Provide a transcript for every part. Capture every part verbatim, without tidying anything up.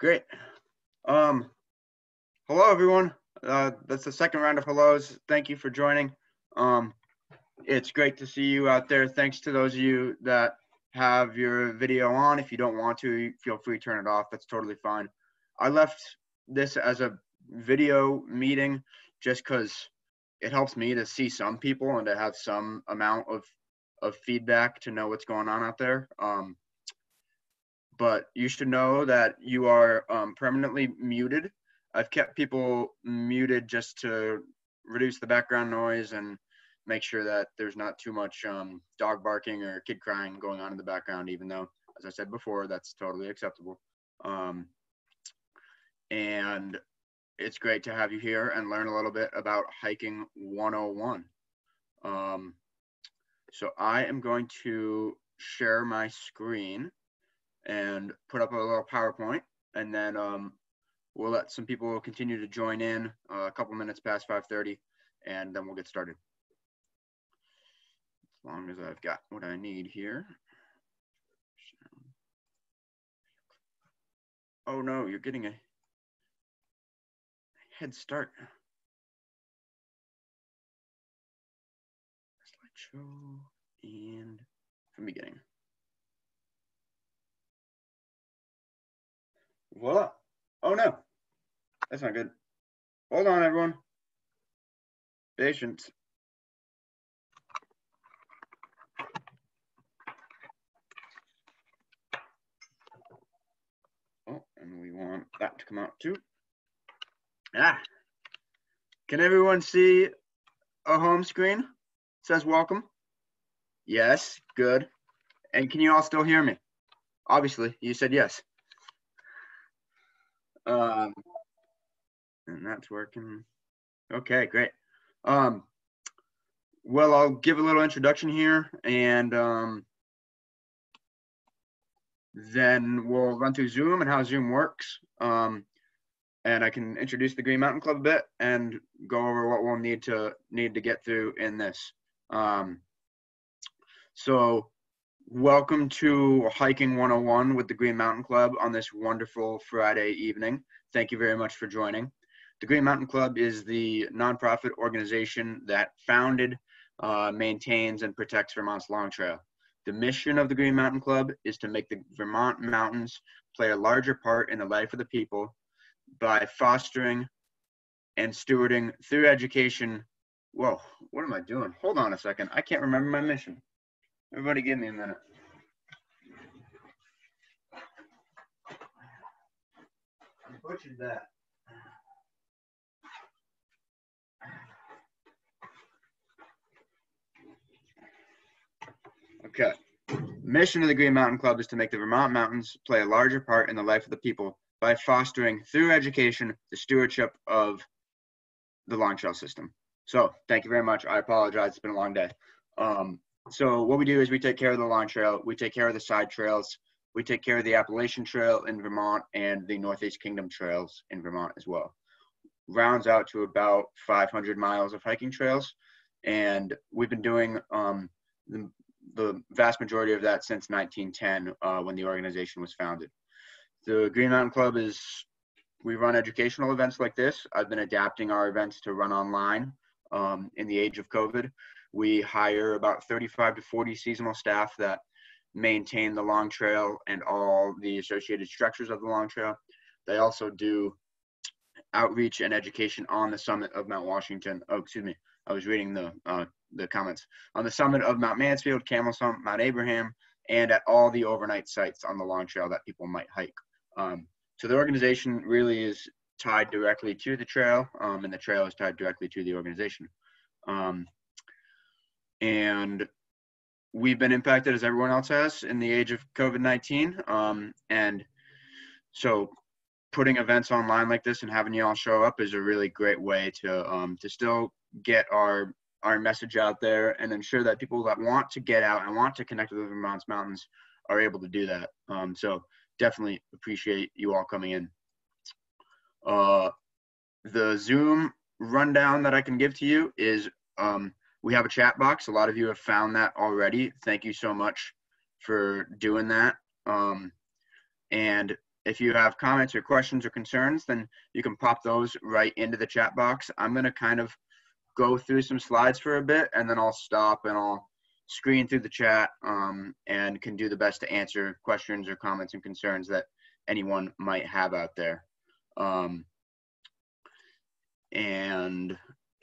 Great. Um, hello, everyone. Uh, that's the second round of hellos. Thank you for joining. Um, it's great to see you out there. Thanks to those of you that have your video on. If you don't want to, feel free to turn it off. That's totally fine. I left this as a video meeting just because it helps me to see some people and to have some amount of, of feedback to know what's going on out there. Um, but you should know that you are um, permanently muted. I've kept people muted just to reduce the background noise and make sure that there's not too much um, dog barking or kid crying going on in the background, even though, as I said before, that's totally acceptable. Um, and it's great to have you here and learn a little bit about hiking one oh one. Um, so I am going to share my screen and put up a little PowerPoint, and then um, we'll let some people continue to join in uh, a couple minutes past five thirty, and then we'll get started. As long as I've got what I need here. Oh no, you're getting a head start. Slideshow and from beginning. Voila. Oh no, that's not good. Hold on, everyone. Patience. Oh, and we want that to come out too. Ah, can everyone see a home screen? It says welcome. Yes, good. And can you all still hear me? Obviously, you said yes. Um, and that's working. Okay, great. Um, well, I'll give a little introduction here, and um, then we'll run through Zoom and how Zoom works. Um, and I can introduce the Green Mountain Club a bit and go over what we'll need to need to get through in this. Um, so welcome to Hiking one oh one with the Green Mountain Club on this wonderful Friday evening. Thank you very much for joining. The Green Mountain Club is the nonprofit organization that founded, uh, maintains, and protects Vermont's Long Trail. The mission of the Green Mountain Club is to make the Vermont mountains play a larger part in the life of the people by fostering and stewarding through education. Whoa, what am I doing? Hold on a second. I can't remember my mission. Everybody give me a minute. I butchered that. Okay. Mission of the Green Mountain Club is to make the Vermont mountains play a larger part in the life of the people by fostering through education the stewardship of the Long Trail system. So thank you very much. I apologize. It's been a long day. Um, so what we do is we take care of the Long Trail. We take care of the side trails. We take care of the Appalachian Trail in Vermont and the Northeast Kingdom trails in Vermont as well. Rounds out to about five hundred miles of hiking trails. And we've been doing um, the, the vast majority of that since nineteen ten uh, when the organization was founded. The Green Mountain Club is, we run educational events like this. I've been adapting our events to run online um, in the age of COVID. We hire about thirty-five to forty seasonal staff that maintain the Long Trail and all the associated structures of the Long Trail. They also do outreach and education on the summit of Mount Washington. Oh, excuse me. I was reading the uh, the comments. On the summit of Mount Mansfield, Camel Summit, Mount Abraham, and at all the overnight sites on the Long Trail that people might hike. Um, so the organization really is tied directly to the trail, um, and the trail is tied directly to the organization. Um, and we've been impacted as everyone else has in the age of COVID nineteen. Um, and so putting events online like this and having you all show up is a really great way to um, to still get our our message out there and ensure that people that want to get out and want to connect with the Vermont's mountains are able to do that. Um, so definitely appreciate you all coming in. Uh, the Zoom rundown that I can give to you is um, we have a chat box. A lot of you have found that already. Thank you so much for doing that. Um, and if you have comments or questions or concerns, then you can pop those right into the chat box. I'm going to kind of go through some slides for a bit, and then I'll stop and I'll screen through the chat um, and can do the best to answer questions or comments and concerns that anyone might have out there. Um, and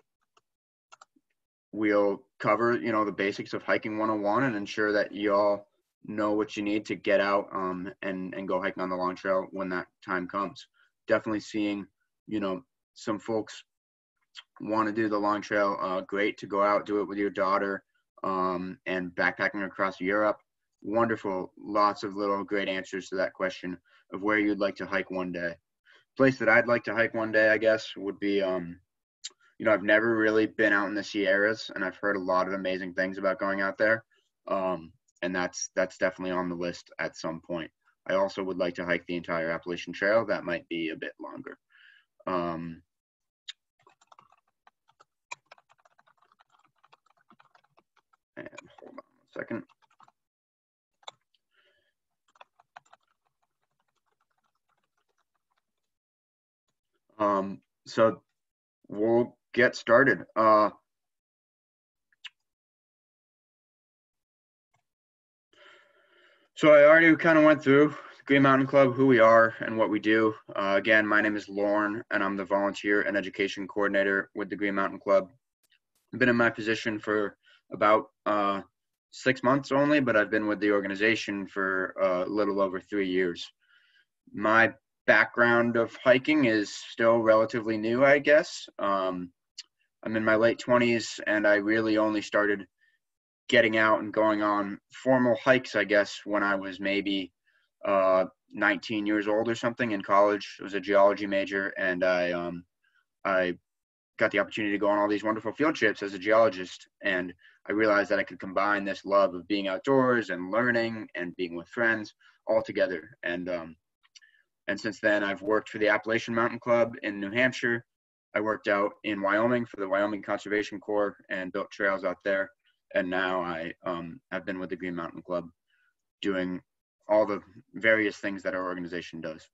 we'll cover, you know, the basics of hiking one oh one and ensure that y'all know what you need to get out um, and, and go hiking on the long trail when that time comes. Definitely seeing, you know, some folks want to do the long trail, uh, great to go out, do it with your daughter, um, and backpacking across Europe. Wonderful, lots of little great answers to that question of where you'd like to hike one day. Place that I'd like to hike one day, I guess, would be, um, you know, I've never really been out in the Sierras, and I've heard a lot of amazing things about going out there. Um, and that's, that's definitely on the list at some point. I also would like to hike the entire Appalachian Trail. That might be a bit longer. Um, and hold on a second. Um, so we'll get started. Uh, so I already kind of went through Green Mountain Club, who we are and what we do. Uh, again, my name is Lauren, and I'm the volunteer and education coordinator with the Green Mountain Club. I've been in my position for about uh, six months only, but I've been with the organization for a little over three years. My background of hiking is still relatively new, I guess. Um, I'm in my late twenties, and I really only started getting out and going on formal hikes, I guess, when I was maybe uh, nineteen years old or something in college. I was a geology major, and I um, I got the opportunity to go on all these wonderful field trips as a geologist, and I realized that I could combine this love of being outdoors and learning and being with friends all together. And um, and since then, I've worked for the Appalachian Mountain Club in New Hampshire. I worked out in Wyoming for the Wyoming Conservation Corps and built trails out there. And now I um, have been with the Green Mountain Club doing all the various things that our organization does.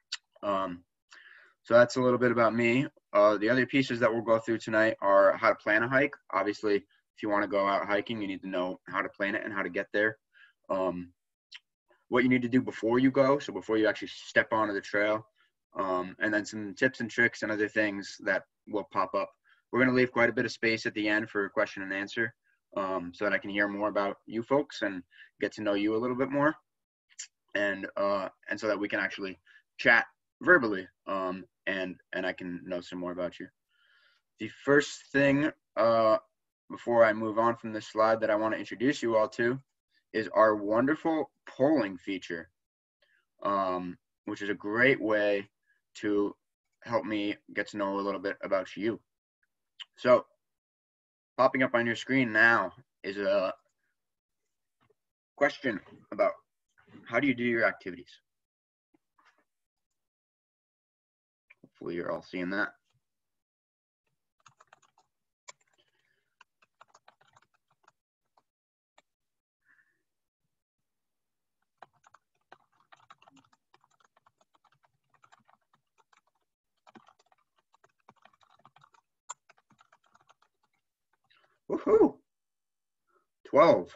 Um, so that's a little bit about me. Uh, the other pieces that we'll go through tonight are how to plan a hike. Obviously, if you want to go out hiking, you need to know how to plan it and how to get there. Um, what you need to do before you go, so before you actually step onto the trail, um, and then some tips and tricks and other things that will pop up. We're going to leave quite a bit of space at the end for question and answer, um, so that I can hear more about you folks and get to know you a little bit more, and uh, and so that we can actually chat verbally, um, and and I can know some more about you. The first thing uh, before I move on from this slide that I want to introduce you all to is our wonderful polling feature, um, which is a great way to help me get to know a little bit about you. So popping up on your screen now is a question about how do you do your activities? Hopefully you're all seeing that. Woohoo! twelve.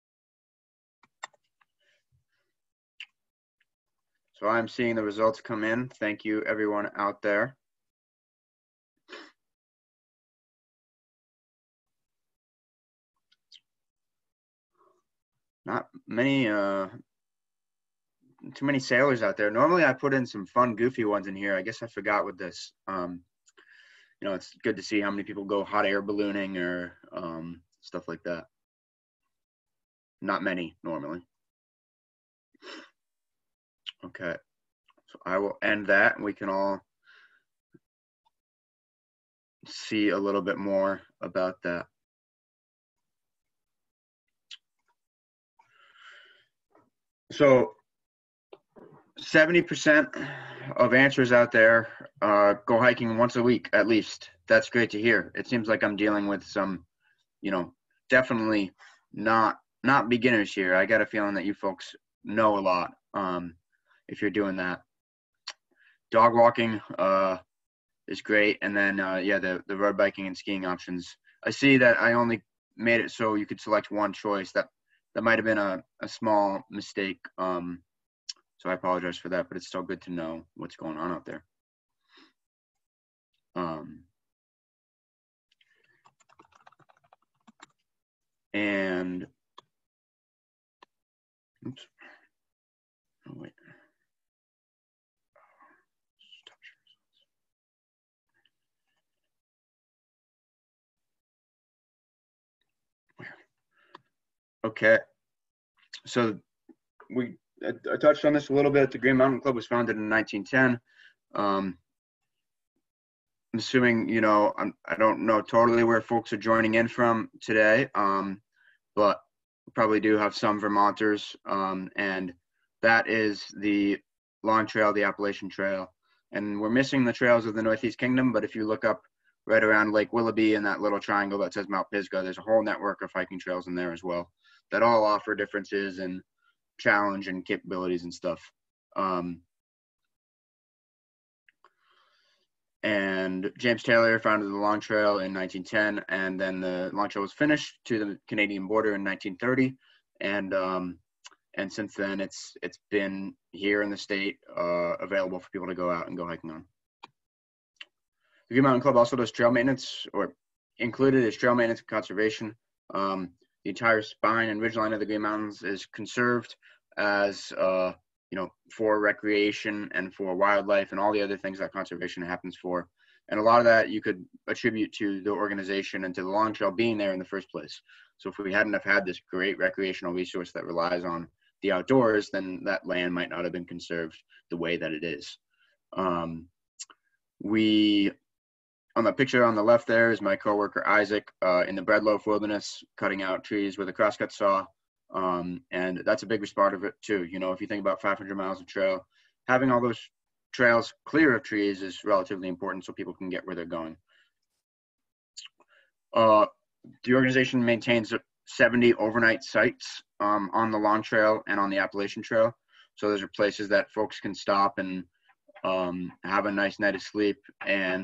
So I'm seeing the results come in. Thank you, everyone out there. Not many, uh, too many sailors out there. Normally I put in some fun, goofy ones in here. I guess I forgot with this. Um, you know, it's good to see how many people go hot air ballooning or um, stuff like that. Not many normally. Okay, so I will end that and we can all see a little bit more about that. So seventy percent of answers out there uh, go hiking once a week at least. That's great to hear. It seems like I'm dealing with some, you know, definitely not not beginners here. I got a feeling that you folks know a lot um, if you're doing that. dog walking uh, is great. And then, uh, yeah, the, the road biking and skiing options. I see that I only made it so you could select one choice. That that might have been a, a small mistake. Um, so I apologize for that, but it's still good to know what's going on out there. Um, and, oops. Oh, wait. Okay. So we I, I touched on this a little bit. The Green Mountain Club was founded in nineteen ten. Um, I'm assuming, you know, I'm, I don't know totally where folks are joining in from today, um, but we probably do have some Vermonters, um, and that is the Long Trail, the Appalachian Trail. And we're missing the trails of the Northeast Kingdom, but if you look up right around Lake Willoughby in that little triangle that says Mount Pisgah, there's a whole network of hiking trails in there as well that all offer differences and challenge and capabilities and stuff. Um, and James Taylor founded the Long Trail in nineteen ten, and then the Long Trail was finished to the Canadian border in nineteen thirty, and um, and since then it's it's been here in the state, uh, available for people to go out and go hiking on. The Green Mountain Club also does trail maintenance, or included is trail maintenance and conservation. Um, the entire spine and ridgeline of the Green Mountains is conserved as uh, you know, for recreation and for wildlife and all the other things that conservation happens for. And a lot of that you could attribute to the organization and to the Long Trail being there in the first place. So if we hadn't have had this great recreational resource that relies on the outdoors, then that land might not have been conserved the way that it is. Um, we, on the picture on the left there is my coworker Isaac uh, in the Breadloaf Wilderness, cutting out trees with a crosscut saw. Um, and that's a big part of it too. You know, if you think about five hundred miles of trail, having all those trails clear of trees is relatively important so people can get where they're going. Uh, the organization maintains seventy overnight sites um, on the Long Trail and on the Appalachian Trail. So those are places that folks can stop and um, have a nice night of sleep and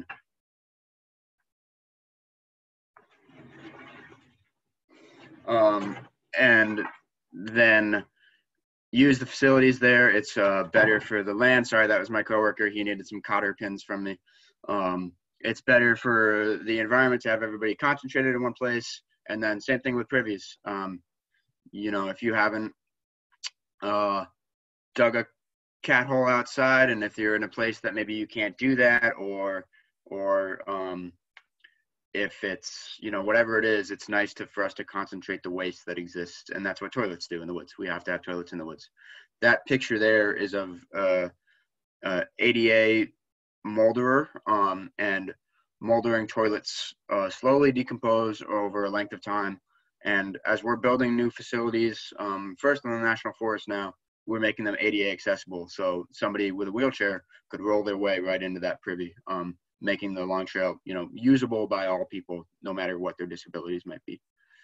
um, and then use the facilities there. It's uh, better for the land. Sorry, that was my coworker. He needed some cotter pins from me. Um, it's better for the environment to have everybody concentrated in one place. And then same thing with privies. Um, you know, if you haven't uh, dug a cat hole outside, and if you're in a place that maybe you can't do that, or or um, if it's, you know, whatever it is, it's nice to for us to concentrate the waste that exists. And that's what toilets do in the woods. We have to have toilets in the woods. That picture there is of uh, uh, A D A molderer, um, and moldering toilets uh, slowly decompose over a length of time. And as we're building new facilities, um, first in the National Forest now, we're making them A D A accessible. So somebody with a wheelchair could roll their way right into that privy. Um, making the Long Trail, you know, usable by all people, no matter what their disabilities might be.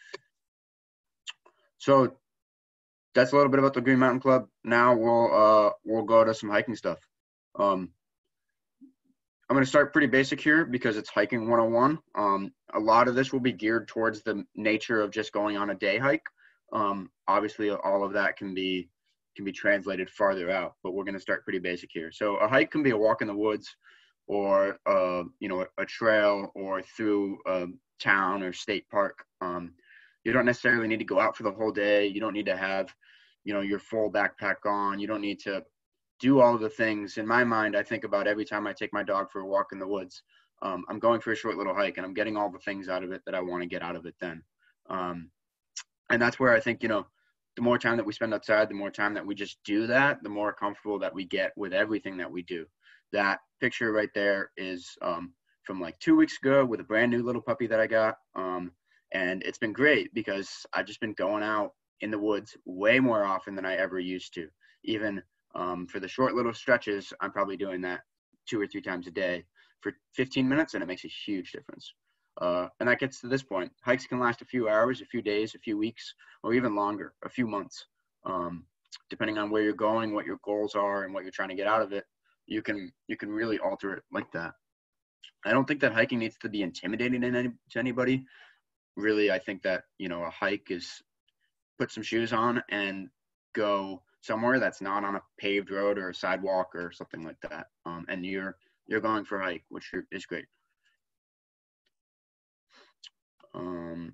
So that's a little bit about the Green Mountain Club. Now we'll uh, we'll go to some hiking stuff. Um, I'm going to start pretty basic here because it's hiking one oh one. Um, a lot of this will be geared towards the nature of just going on a day hike. Um, obviously, all of that can be can be translated farther out, but we're going to start pretty basic here. So a hike can be a walk in the woods, or uh, you know, a trail, or through a town or state park. Um, you don't necessarily need to go out for the whole day. You don't need to have, you know, your full backpack on. You don't need to do all of the things. In my mind, I think about every time I take my dog for a walk in the woods, um, I'm going for a short little hike and I'm getting all the things out of it that I want to get out of it then. Um, and that's where I think, you know, the more time that we spend outside, the more time that we just do that, the more comfortable that we get with everything that we do. That picture right there is um, from like two weeks ago with a brand new little puppy that I got. Um, and it's been great because I've just been going out in the woods way more often than I ever used to. Even um, for the short little stretches, I'm probably doing that two or three times a day for fifteen minutes, and it makes a huge difference. Uh, and that gets to this point. Hikes can last a few hours, a few days, a few weeks, or even longer, a few months, um, depending on where you're going, what your goals are, and what you're trying to get out of it. you can you can really alter it like that. I don't think that hiking needs to be intimidating in any, to anybody. Really, I think that, you know, a hike is put some shoes on and go somewhere that's not on a paved road or a sidewalk or something like that. Um, and you're you're going for a hike, which is great. Um,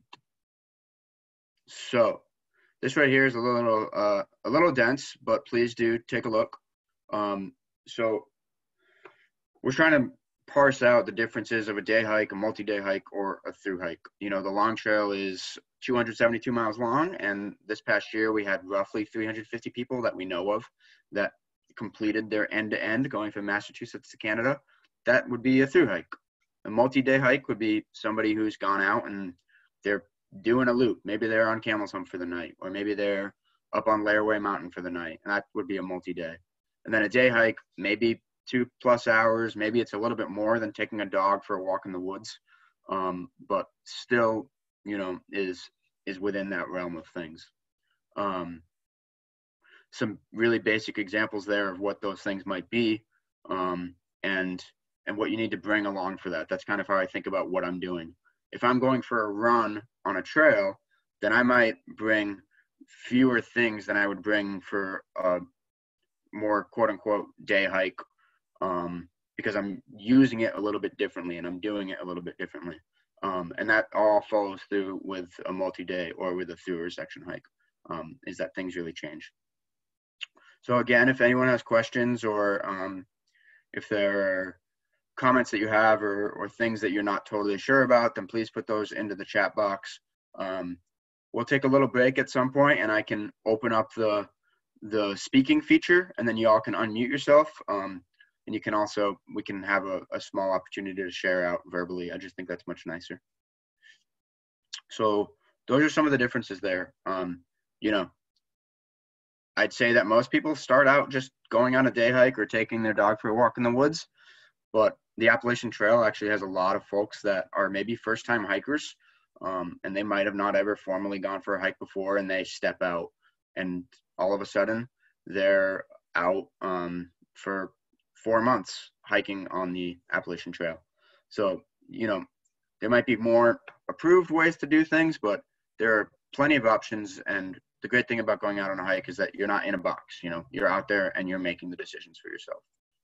so this right here is a little uh, a little dense, but please do take a look. Um, so we're trying to parse out the differences of a day hike, a multi-day hike, or a through hike. You know, the long trail is two hundred seventy-two miles long, and this past year we had roughly three hundred fifty people that we know of that completed their end-to-end going from Massachusetts to Canada. That would be a through hike. A multi-day hike would be somebody who's gone out and they're doing a loop. Maybe they're on Camel's Hump for the night, or maybe they're up on Laraway Mountain for the night, and that would be a multi-day. And then a day hike, maybe two plus hours, maybe it's a little bit more than taking a dog for a walk in the woods, um, but still, you know, is is within that realm of things. Um, some really basic examples there of what those things might be, um, and and what you need to bring along for that. That's kind of how I think about what I'm doing. If I'm going for a run on a trail, then I might bring fewer things than I would bring for a more quote unquote day hike, um, because I'm using it a little bit differently and I'm doing it a little bit differently. Um, and that all follows through with a multi-day or with a through or section hike, um, is that things really change. So again, if anyone has questions or um, if there are comments that you have or, or things that you're not totally sure about, then please put those into the chat box. Um, we'll take a little break at some point and I can open up the, the speaking feature and then you all can unmute yourself. Um, and you can also, we can have a, a small opportunity to share out verbally. I just think that's much nicer. So those are some of the differences there. Um, you know, I'd say that most people start out just going on a day hike or taking their dog for a walk in the woods, but the Appalachian Trail actually has a lot of folks that are maybe first-time hikers, um, and they might have not ever formally gone for a hike before, and they step out, and all of a sudden, they're out um, for four months hiking on the Appalachian Trail. So, you know, there might be more approved ways to do things, but there are plenty of options, and the great thing about going out on a hike is that you're not in a box. You know, you're out there and you're making the decisions for yourself.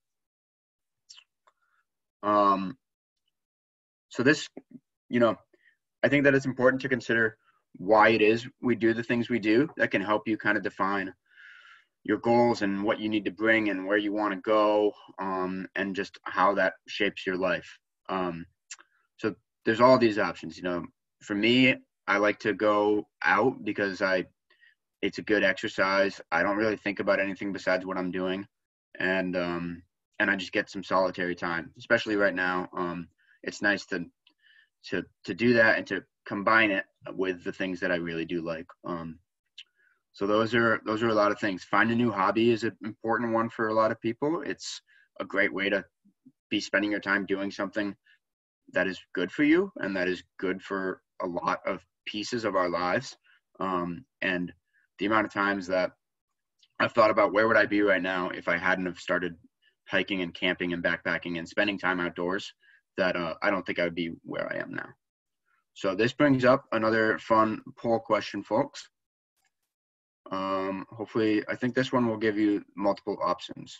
Um, so this, you know, I think that it's important to consider why it is we do the things we do. That can help you kind of define your goals and what you need to bring and where you want to go, um, and just how that shapes your life. Um, so there's all these options. You know, for me, I like to go out because I, it's a good exercise. I don't really think about anything besides what I'm doing. And, um, and I just get some solitary time, especially right now. Um, it's nice to, to, to do that and to combine it with the things that I really do like. Um, so those are, those are a lot of things. Find a new hobby is an important one for a lot of people. It's a great way to be spending your time doing something that is good for you and that is good for a lot of pieces of our lives. Um, and the amount of times that I've thought about where would I be right now if I hadn't have started hiking and camping and backpacking and spending time outdoors, that uh, I don't think I would be where I am now. So this brings up another fun poll question, folks. Um, hopefully, I think this one will give you multiple options.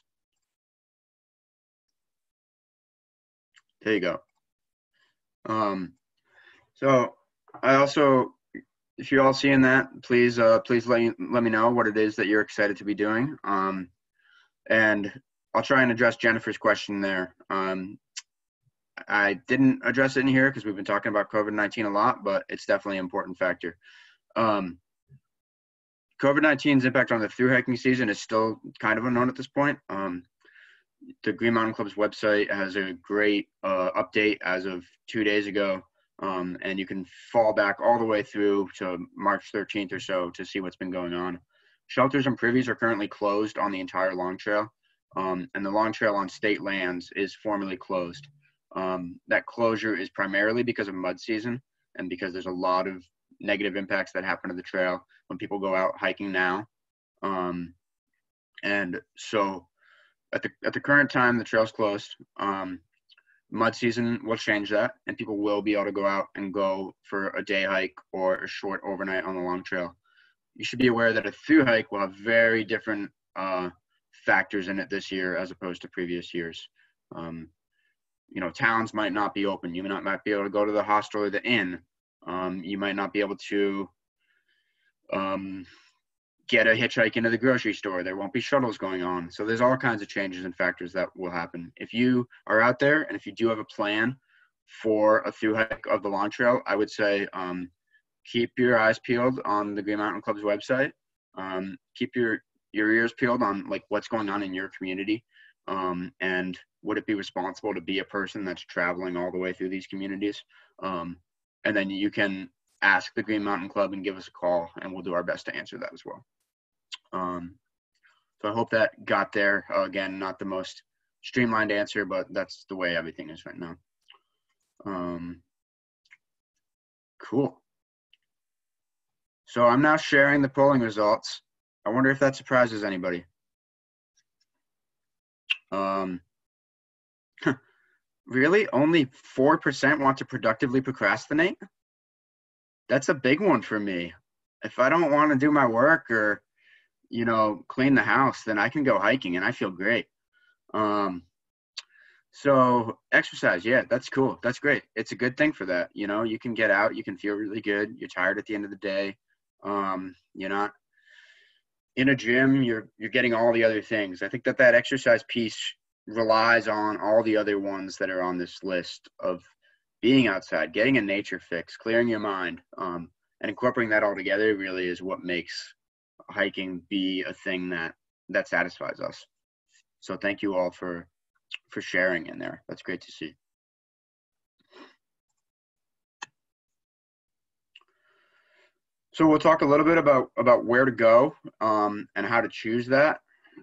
There you go. Um, so I also, if you're all seeing that, please, uh, please let, you, let me know what it is that you're excited to be doing. Um, and I'll try and address Jennifer's question there. Um, I didn't address it in here because we've been talking about COVID nineteen a lot, but it's definitely an important factor. Um, COVID nineteen's impact on the thru hiking season is still kind of unknown at this point. Um, the Green Mountain Club's website has a great uh, update as of two days ago, um, and you can fall back all the way through to March thirteenth or so to see what's been going on. Shelters and privies are currently closed on the entire Long Trail, um, and the Long Trail on state lands is formally closed. Um, that closure is primarily because of mud season and because there's a lot of negative impacts that happen to the trail when people go out hiking now. Um, and so at the at the current time, the trail's closed. Um, mud season will change that, and people will be able to go out and go for a day hike or a short overnight on the long trail. You should be aware that a thru hike will have very different uh, factors in it this year as opposed to previous years. Um, you know, towns might not be open. You might not might be able to go to the hostel or the inn. Um, you might not be able to um, get a hitchhike into the grocery store. There won't be shuttles going on. So there's all kinds of changes and factors that will happen. If you are out there and if you do have a plan for a thru hike of the long trail, I would say um, keep your eyes peeled on the Green Mountain Club's website. Um, keep your, your ears peeled on like what's going on in your community. Um, and would it be responsible to be a person that's traveling all the way through these communities? Um, and then you can ask the Green Mountain Club and give us a call, and we'll do our best to answer that as well. Um, so I hope that got there. Uh, again, not the most streamlined answer, but that's the way everything is right now. Um, cool. So I'm now sharing the polling results. I wonder if that surprises anybody. Um, really? Only four percent want to productively procrastinate? That's a big one for me. If I don't want to do my work or, you know, clean the house, then I can go hiking and I feel great. Um, so exercise, yeah, that's cool. That's great. It's a good thing for that. You know, you can get out, you can feel really good. You're tired at the end of the day. Um, you're not in a gym, you're, you're getting all the other things. I think that that exercise piece relies on all the other ones that are on this list of being outside, getting a nature fix, clearing your mind, um, and incorporating that all together really is what makes hiking be a thing that, that satisfies us. So thank you all for, for sharing in there. That's great to see. So we'll talk a little bit about, about where to go um, and how to choose that.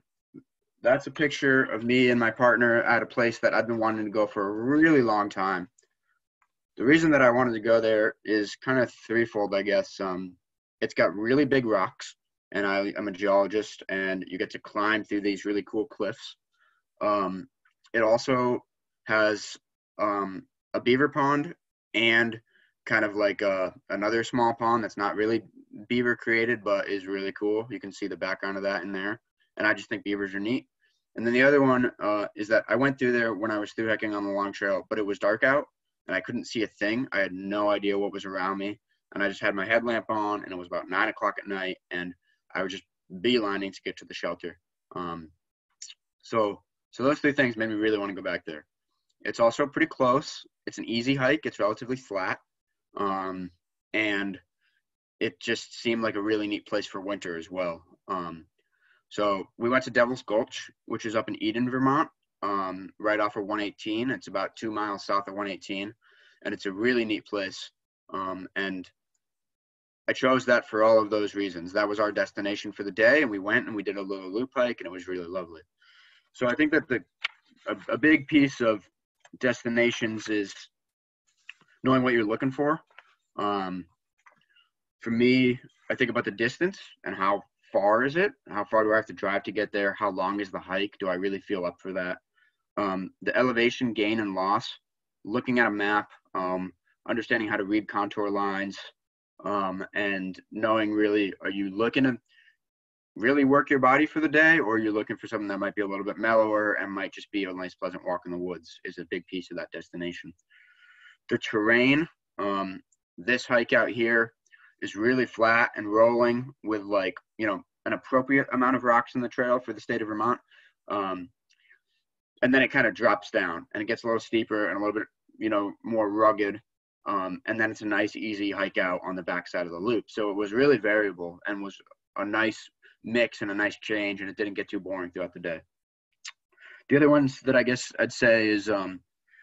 That's a picture of me and my partner at a place that I've been wanting to go for a really long time. The reason that I wanted to go there is kind of threefold, I guess. Um, it's got really big rocks, and I, I'm a geologist, and you get to climb through these really cool cliffs. Um, it also has um, a beaver pond and kind of like a, another small pond that's not really beaver created, but is really cool. You can see the background of that in there. And I just think beavers are neat. And then the other one uh, is that I went through there when I was through hiking on the long trail, but it was dark out and I couldn't see a thing. I had no idea what was around me. And I just had my headlamp on and it was about nine o'clock at night and I was just beelining to get to the shelter. Um, so, so those three things made me really want to go back there. It's also pretty close. It's an easy hike. It's relatively flat. Um, and it just seemed like a really neat place for winter as well. Um, so we went to Devil's Gulch, which is up in Eden, Vermont, um, right off of one eighteen. It's about two miles south of one eighteen, and it's a really neat place. Um, and I chose that for all of those reasons. That was our destination for the day, and we went and we did a little loop hike, and it was really lovely. So I think that the a, a big piece of destinations is knowing what you're looking for. Um, for me, I think about the distance and how far is it? How far do I have to drive to get there? How long is the hike? Do I really feel up for that? Um, the elevation gain and loss, looking at a map, um, understanding how to read contour lines, um, and knowing really, are you looking to really work your body for the day, or you're looking for something that might be a little bit mellower and might just be a nice pleasant walk in the woods is a big piece of that destination. The terrain, um, this hike out here is really flat and rolling with like, you know, an appropriate amount of rocks in the trail for the state of Vermont. Um, and then it kind of drops down and it gets a little steeper and a little bit, you know, more rugged. Um, and then it's a nice, easy hike out on the backside of the loop. So it was really variable and was a nice mix and a nice change, and it didn't get too boring throughout the day. The other ones that I guess I'd say is um,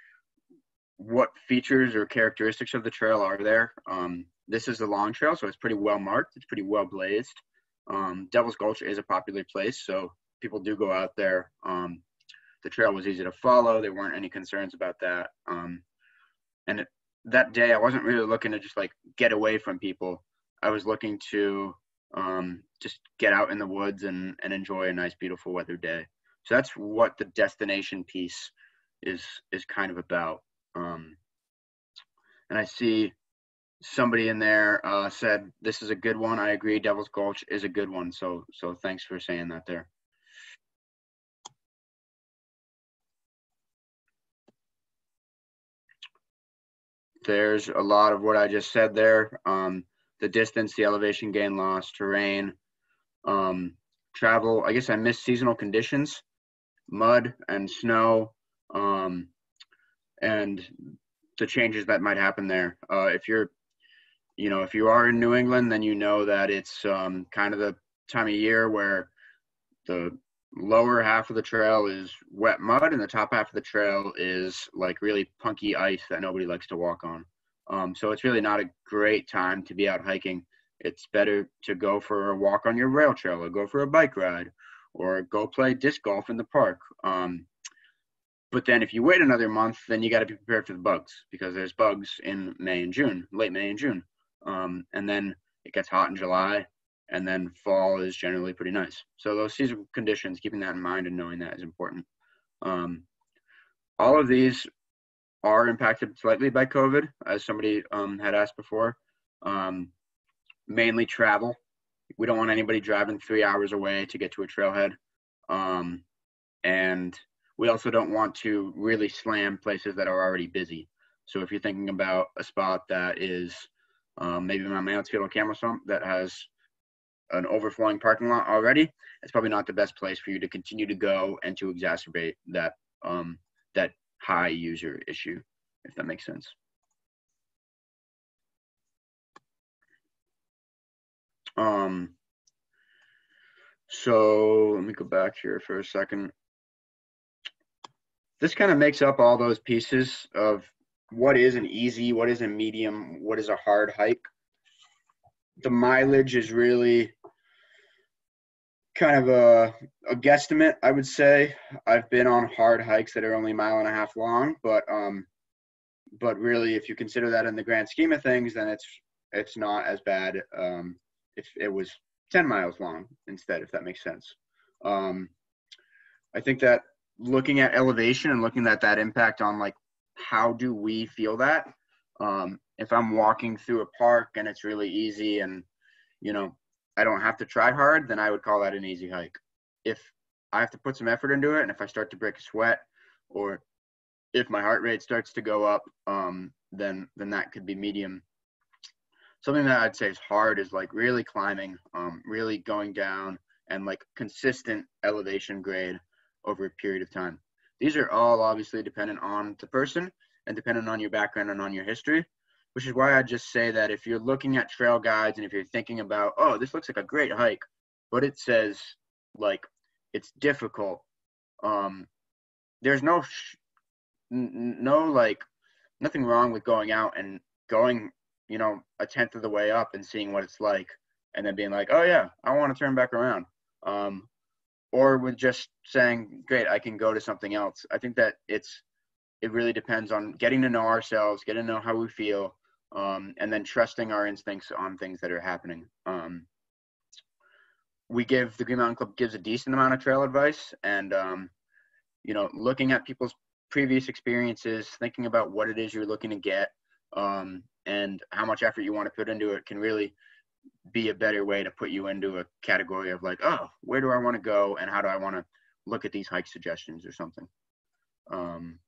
what features or characteristics of the trail are there. Um, this is the long trail, so it's pretty well marked. It's pretty well blazed. Um, Devil's Gulch is a popular place, so people do go out there. Um, the trail was easy to follow. There weren't any concerns about that. Um, and it, that day, I wasn't really looking to just like get away from people. I was looking to um, just get out in the woods and, and enjoy a nice, beautiful weather day. So that's what the destination piece is is kind of about. Um, and I see somebody in there uh, said this is a good one. I agree. Devil's Gulch is a good one. So so thanks for saying that there. There's a lot of what I just said there. Um, the distance, the elevation gain loss, terrain, um, travel. I guess I missed seasonal conditions, mud and snow, um, and the changes that might happen there. Uh, if you're, you know, if you are in New England, then you know that it's um, kind of the time of year where the lower half of the trail is wet mud and the top half of the trail is like really punky ice that nobody likes to walk on. Um, so it's really not a great time to be out hiking. It's better to go for a walk on your rail trail or go for a bike ride or go play disc golf in the park. Um, but then if you wait another month, then you got to be prepared for the bugs because there's bugs in May and June, late May and June. Um, and then it gets hot in July. And then fall is generally pretty nice. So those seasonal conditions, keeping that in mind and knowing that is important. Um, all of these are impacted slightly by COVID, as somebody um, had asked before. Um, mainly travel. We don't want anybody driving three hours away to get to a trailhead. Um, and we also don't want to really slam places that are already busy. So if you're thinking about a spot that is um, maybe my Mansfield or Camel Swamp that has an overflowing parking lot already, it's probably not the best place for you to continue to go and to exacerbate that um, that high user issue, if that makes sense. Um, so let me go back here for a second. This kind of makes up all those pieces of what is an easy, what is a medium, what is a hard hike. The mileage is really kind of a, a guesstimate, I would say. I've been on hard hikes that are only a mile and a half long, but um, but really, if you consider that in the grand scheme of things, then it's it's not as bad um, if it was ten miles long instead, if that makes sense. Um, I think that looking at elevation and looking at that impact on like how do we feel that, um, if I'm walking through a park and it's really easy and you know I don't have to try hard, then I would call that an easy hike. If I have to put some effort into it and if I start to break a sweat or if my heart rate starts to go up, um, then then that could be medium. Something that I'd say is hard is like really climbing, um, really going down and like consistent elevation grade over a period of time. These are all obviously dependent on the person and dependent on your background and on your history, which is why I just say that if you're looking at trail guides and if you're thinking about, oh, this looks like a great hike, but it says like it's difficult, um, there's no, sh- n- no like nothing wrong with going out and going, you know, a tenth of the way up and seeing what it's like and then being like, oh yeah, I want to turn back around. Um, or with just saying, great, I can go to something else. I think that it's, it really depends on getting to know ourselves, getting to know how we feel, um, and then trusting our instincts on things that are happening. Um, we give, the Green Mountain Club gives a decent amount of trail advice and, um, you know, looking at people's previous experiences, thinking about what it is you're looking to get, um, and how much effort you want to put into it can really be a better way to put you into a category of like, oh, where do I want to go and how do I want to look at these hike suggestions or something. Um,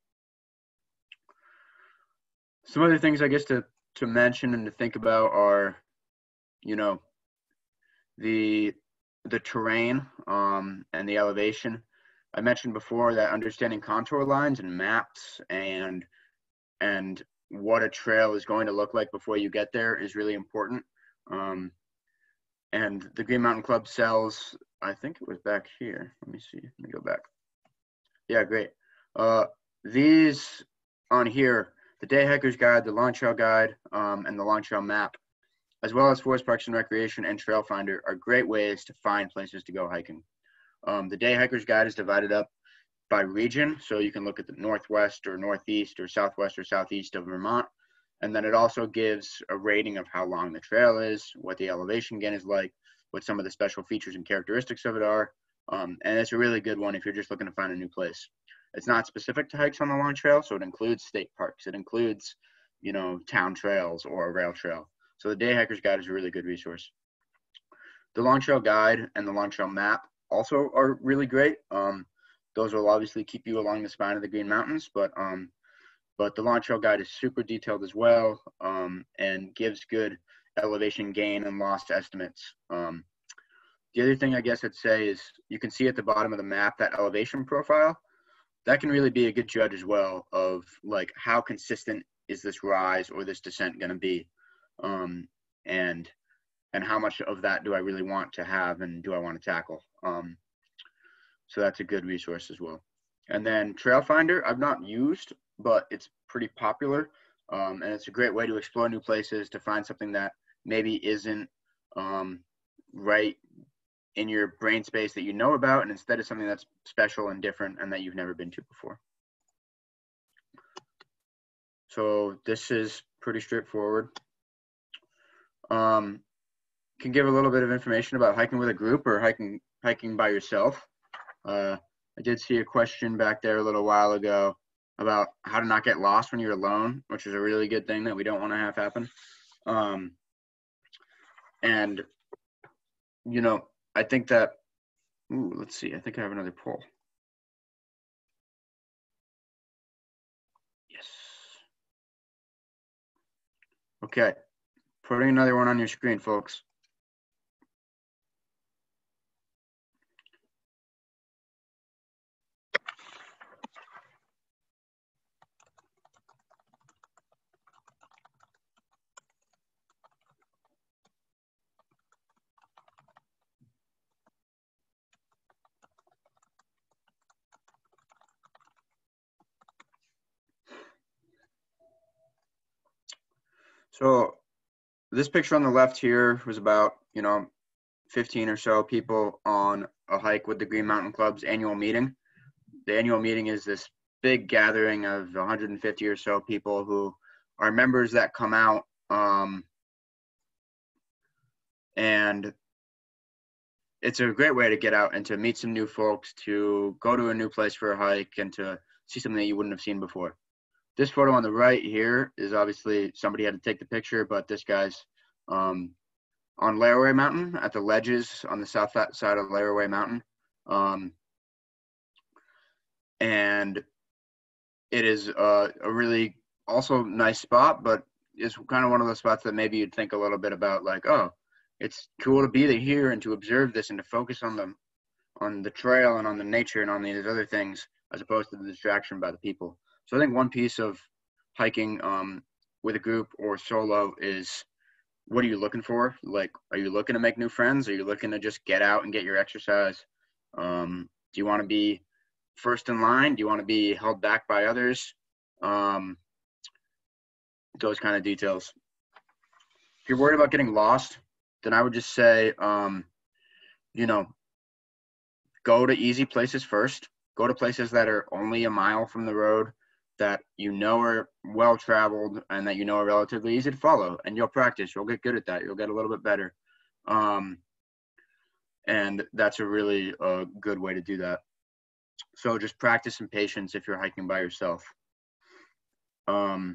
some other things I guess to, to mention and to think about are, you know, the, the terrain um, and the elevation. I mentioned before that understanding contour lines and maps and, and what a trail is going to look like before you get there is really important. Um, and the Green Mountain Club sells, I think it was back here. Let me see, let me go back. Yeah, great. Uh, these on here, the Day Hiker's Guide, the Long Trail Guide, um, and the Long Trail Map, as well as Forest Parks and Recreation and Trail Finder are great ways to find places to go hiking. Um, the Day Hiker's Guide is divided up by region, so you can look at the northwest or northeast or southwest or southeast of Vermont. And then it also gives a rating of how long the trail is, what the elevation gain is like, what some of the special features and characteristics of it are. Um, and it's a really good one if you're just looking to find a new place. It's not specific to hikes on the long trail, so it includes state parks. It includes, you know, town trails or a rail trail. So the Day Hiker's Guide is a really good resource. The Long Trail Guide and the Long Trail Map also are really great. Um, those will obviously keep you along the spine of the Green Mountains, but um, but the Long Trail Guide is super detailed as well, um, and gives good elevation gain and loss estimates. Um, the other thing I guess I'd say is you can see at the bottom of the map that elevation profile. That can really be a good judge as well of like how consistent is this rise or this descent going to be, um, and and how much of that do I really want to have and do I want to tackle. Um, so that's a good resource as well. And then Trail Finder I've not used, but it's pretty popular, um, and it's a great way to explore new places, to find something that maybe isn't um, right in your brain space that you know about, and instead of something that's special and different and that you've never been to before. So this is pretty straightforward. Um, can give a little bit of information about hiking with a group or hiking hiking by yourself. Uh, I did see a question back there a little while ago about how to not get lost when you're alone, which is a really good thing that we don't want to have happen. Um, and, you know, I think that, ooh, let's see, I think I have another poll. Yes. Okay, putting another one on your screen, folks. So this picture on the left here was about, you know, fifteen or so people on a hike with the Green Mountain Club's annual meeting. The annual meeting is this big gathering of one hundred fifty or so people who are members that come out, um, and it's a great way to get out and to meet some new folks, to go to a new place for a hike, and to see something that you wouldn't have seen before. This photo on the right here is obviously somebody had to take the picture, but this guy's um, on Laraway Mountain at the ledges on the south side of Laraway Mountain. Um, and it is a, a really also nice spot, but it's kind of one of those spots that maybe you'd think a little bit about, like, oh, it's cool to be here and to observe this and to focus on the, on the trail and on the nature and on these other things, as opposed to the distraction by the people. So I think one piece of hiking um, with a group or solo is, what are you looking for? Like, are you looking to make new friends? Are you looking to just get out and get your exercise? Um, do you want to be first in line? Do you want to be held back by others? Um, those kind of details. If you're worried about getting lost, then I would just say, um, you know, go to easy places first. Go to places that are only a mile from the road, that you know are well traveled and that you know are relatively easy to follow, and you'll practice. You'll get good at that. You'll get a little bit better. Um, and that's a really uh, good way to do that. So just practice some patience if you're hiking by yourself. Um,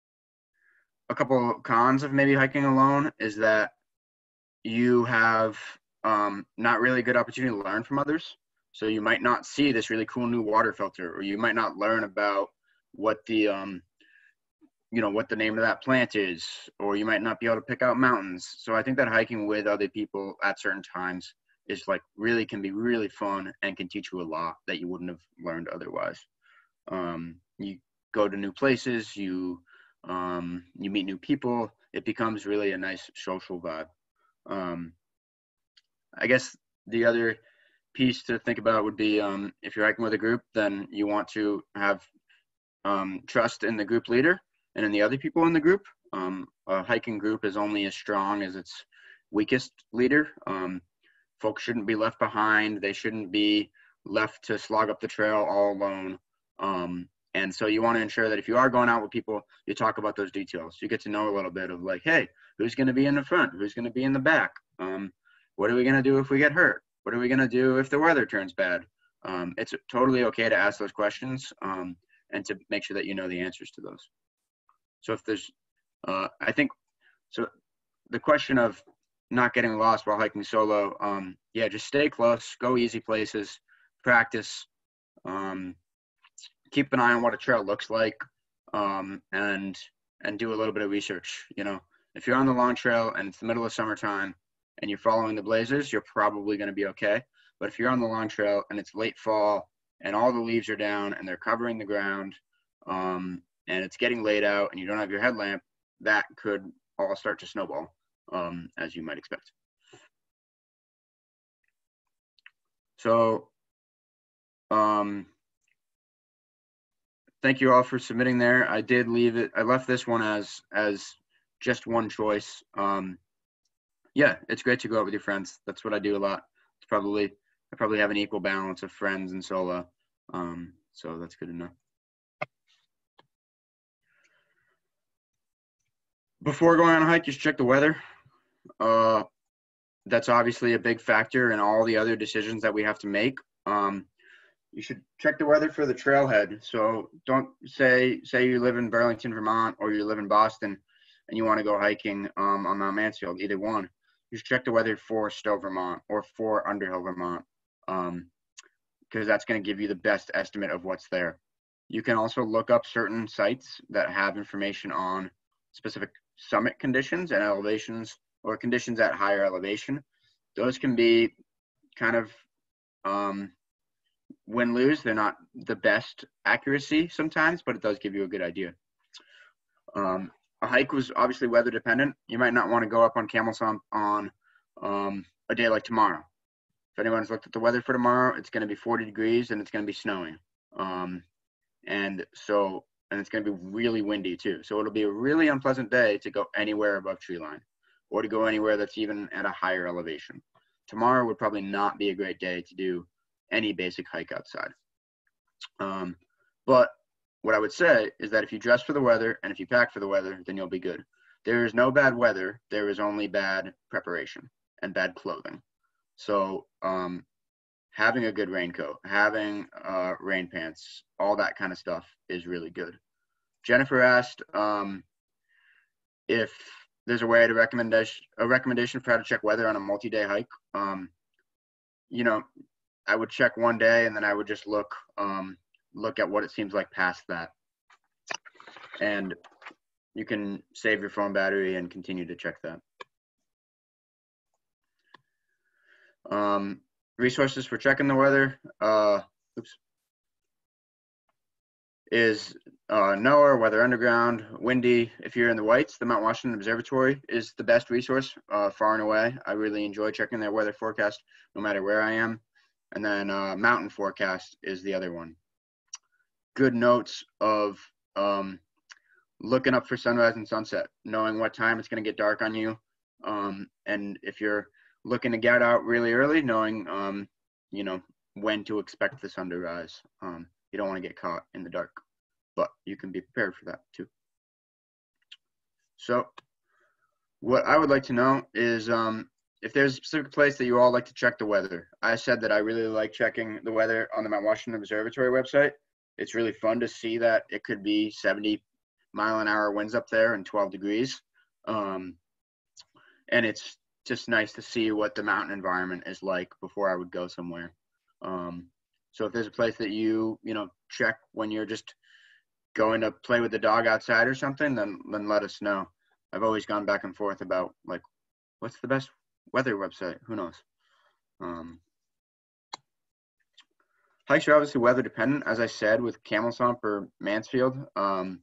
a couple of cons of maybe hiking alone is that you have um, not really good opportunity to learn from others. So you might not see this really cool new water filter, or you might not learn about what the, um, you know, what the name of that plant is, or you might not be able to pick out mountains. So I think that hiking with other people at certain times is like really can be really fun and can teach you a lot that you wouldn't have learned otherwise. Um, you go to new places, you, um, you meet new people. It becomes really a nice social vibe. Um, I guess the other piece to think about would be um, if you're hiking with a group, then you want to have um, trust in the group leader and in the other people in the group. Um, a hiking group is only as strong as its weakest leader. Um, folks shouldn't be left behind. They shouldn't be left to slog up the trail all alone. Um, and so you want to ensure that if you are going out with people, you talk about those details. You get to know a little bit of like, hey, who's going to be in the front? Who's going to be in the back? Um, what are we going to do if we get hurt? What What are we going to do if the weather turns bad? Um, it's totally okay to ask those questions um, and to make sure that you know the answers to those. So if there's, uh, I think, so the question of not getting lost while hiking solo, um, yeah, just stay close, go easy places, practice, um, keep an eye on what a trail looks like, um, and and do a little bit of research. You know, if you're on the long trail and it's the middle of summertime and you're following the blazers, you're probably going to be okay. But if you're on the long trail and it's late fall and all the leaves are down and they're covering the ground, um, and it's getting late out and you don't have your headlamp, that could all start to snowball, um, as you might expect. So, um, thank you all for submitting there. I did leave it, I left this one as as just one choice. Um, yeah, it's great to go out with your friends. That's what I do a lot. It's probably, I probably have an equal balance of friends and solo. Um, so that's good to know. Before going on a hike, you should check the weather. Uh, that's obviously a big factor in all the other decisions that we have to make. Um, you should check the weather for the trailhead. So don't say, say you live in Burlington, Vermont, or you live in Boston and you want to go hiking um, on Mount Mansfield, either one. You should check the weather for Stowe, Vermont, or for Underhill, Vermont, um, because that's going to give you the best estimate of what's there. You can also look up certain sites that have information on specific summit conditions and elevations, or conditions at higher elevation. Those can be kind of um, win-lose. They're not the best accuracy sometimes, but it does give you a good idea. Um, a hike was obviously weather dependent. You might not want to go up on Camel Sump on um, a day like tomorrow. If anyone's looked at the weather for tomorrow, it's going to be forty degrees and it's going to be snowing. Um, and so, and it's going to be really windy too. So it'll be a really unpleasant day to go anywhere above tree line, or to go anywhere that's even at a higher elevation. Tomorrow would probably not be a great day to do any basic hike outside. Um, but what I would say is that if you dress for the weather and if you pack for the weather, then you'll be good. There is no bad weather. There is only bad preparation and bad clothing. So um, having a good raincoat, having uh, rain pants, all that kind of stuff is really good. Jennifer asked um, if there's a way to recommendation a recommendation for how to check weather on a multi-day hike. Um, you know, I would check one day and then I would just look um, look at what it seems like past that. And you can save your phone battery and continue to check that. Um, resources for checking the weather. Uh, oops. Is uh, NOAA, Weather Underground, Windy. If you're in the Whites, the Mount Washington Observatory is the best resource uh, far and away. I really enjoy checking their weather forecast no matter where I am. And then uh, Mountain Forecast is the other one. Good notes of um, looking up for sunrise and sunset, knowing what time it's going to get dark on you. Um, and if you're looking to get out really early, knowing, um, you know, when to expect the sun to rise. Um, you don't want to get caught in the dark, but you can be prepared for that too. So what I would like to know is um, if there's a specific place that you all like to check the weather. I said that I really like checking the weather on the Mount Washington Observatory website. It's really fun to see that it could be seventy mile an hour winds up there and twelve degrees. Um, and it's just nice to see what the mountain environment is like before I would go somewhere. Um, so if there's a place that you, you know, check when you're just going to play with the dog outside or something, then, then let us know. I've always gone back and forth about like, what's the best weather website? Who knows? Um, hikes are obviously weather dependent, as I said, with Camel Sump or Mansfield. Um,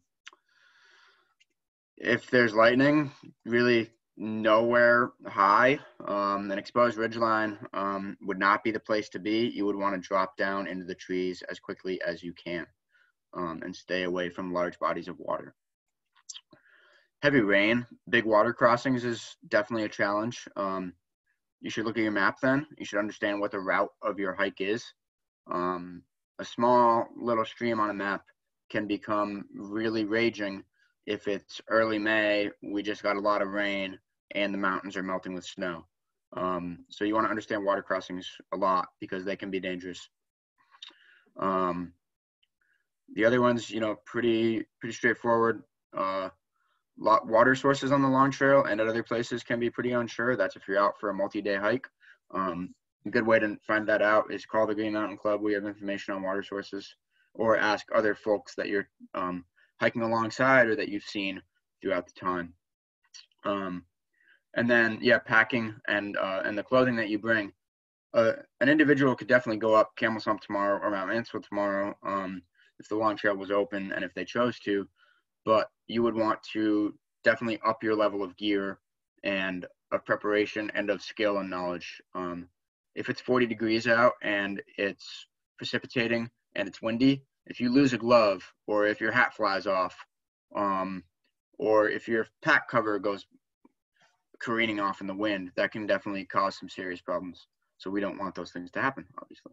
if there's lightning, really nowhere high, um, an exposed ridgeline um, would not be the place to be. You would want to drop down into the trees as quickly as you can um, and stay away from large bodies of water. Heavy rain, big water crossings is definitely a challenge. Um, you should look at your map then. You should understand what the route of your hike is. Um, a small little stream on a map can become really raging if it's early May, we just got a lot of rain, and the mountains are melting with snow. Um, so you want to understand water crossings a lot because they can be dangerous. Um, the other ones, you know, pretty pretty straightforward. Uh, lot water sources on the long trail and at other places can be pretty unsure. That's if you're out for a multi-day hike. Um, a good way to find that out is call the Green Mountain Club. We have information on water sources, or ask other folks that you're um, hiking alongside or that you've seen throughout the time. Um, and then, yeah, packing and uh, and the clothing that you bring. Uh, an individual could definitely go up Camel Sump tomorrow or Mount Mansfield tomorrow um, if the long trail was open and if they chose to. But you would want to definitely up your level of gear and of preparation and of skill and knowledge. Um, if it's forty degrees out and it's precipitating and it's windy, if you lose a glove or if your hat flies off, um, or if your pack cover goes careening off in the wind, that can definitely cause some serious problems. So we don't want those things to happen, obviously.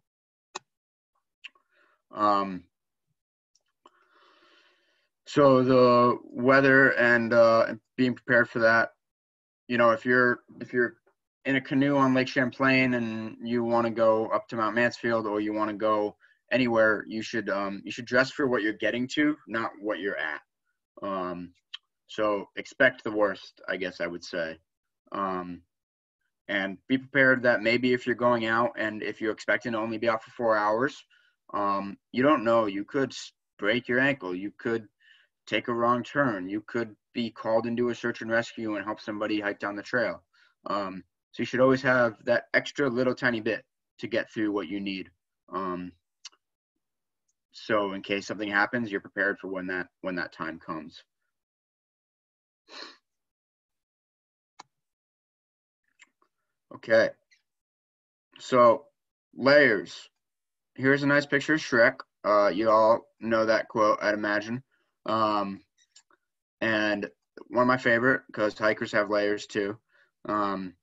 Um, so the weather and uh, being prepared for that, you know, if you're if you're in a canoe on Lake Champlain and you want to go up to Mount Mansfield or you want to go anywhere, you should um, you should dress for what you're getting to, not what you're at. Um, so expect the worst, I guess I would say. Um, and be prepared that maybe if you're going out and if you're expecting to only be out for four hours, um, you don't know. You could break your ankle. You could take a wrong turn. You could be called into a search and rescue and help somebody hike down the trail. Um, so you should always have that extra little tiny bit to get through what you need. Um, so in case something happens, you're prepared for when that when that time comes. Okay, so layers. Here's a nice picture of Shrek. Uh, you all know that quote, I'd imagine. Um, and one of my favorite, because hikers have layers too. Um,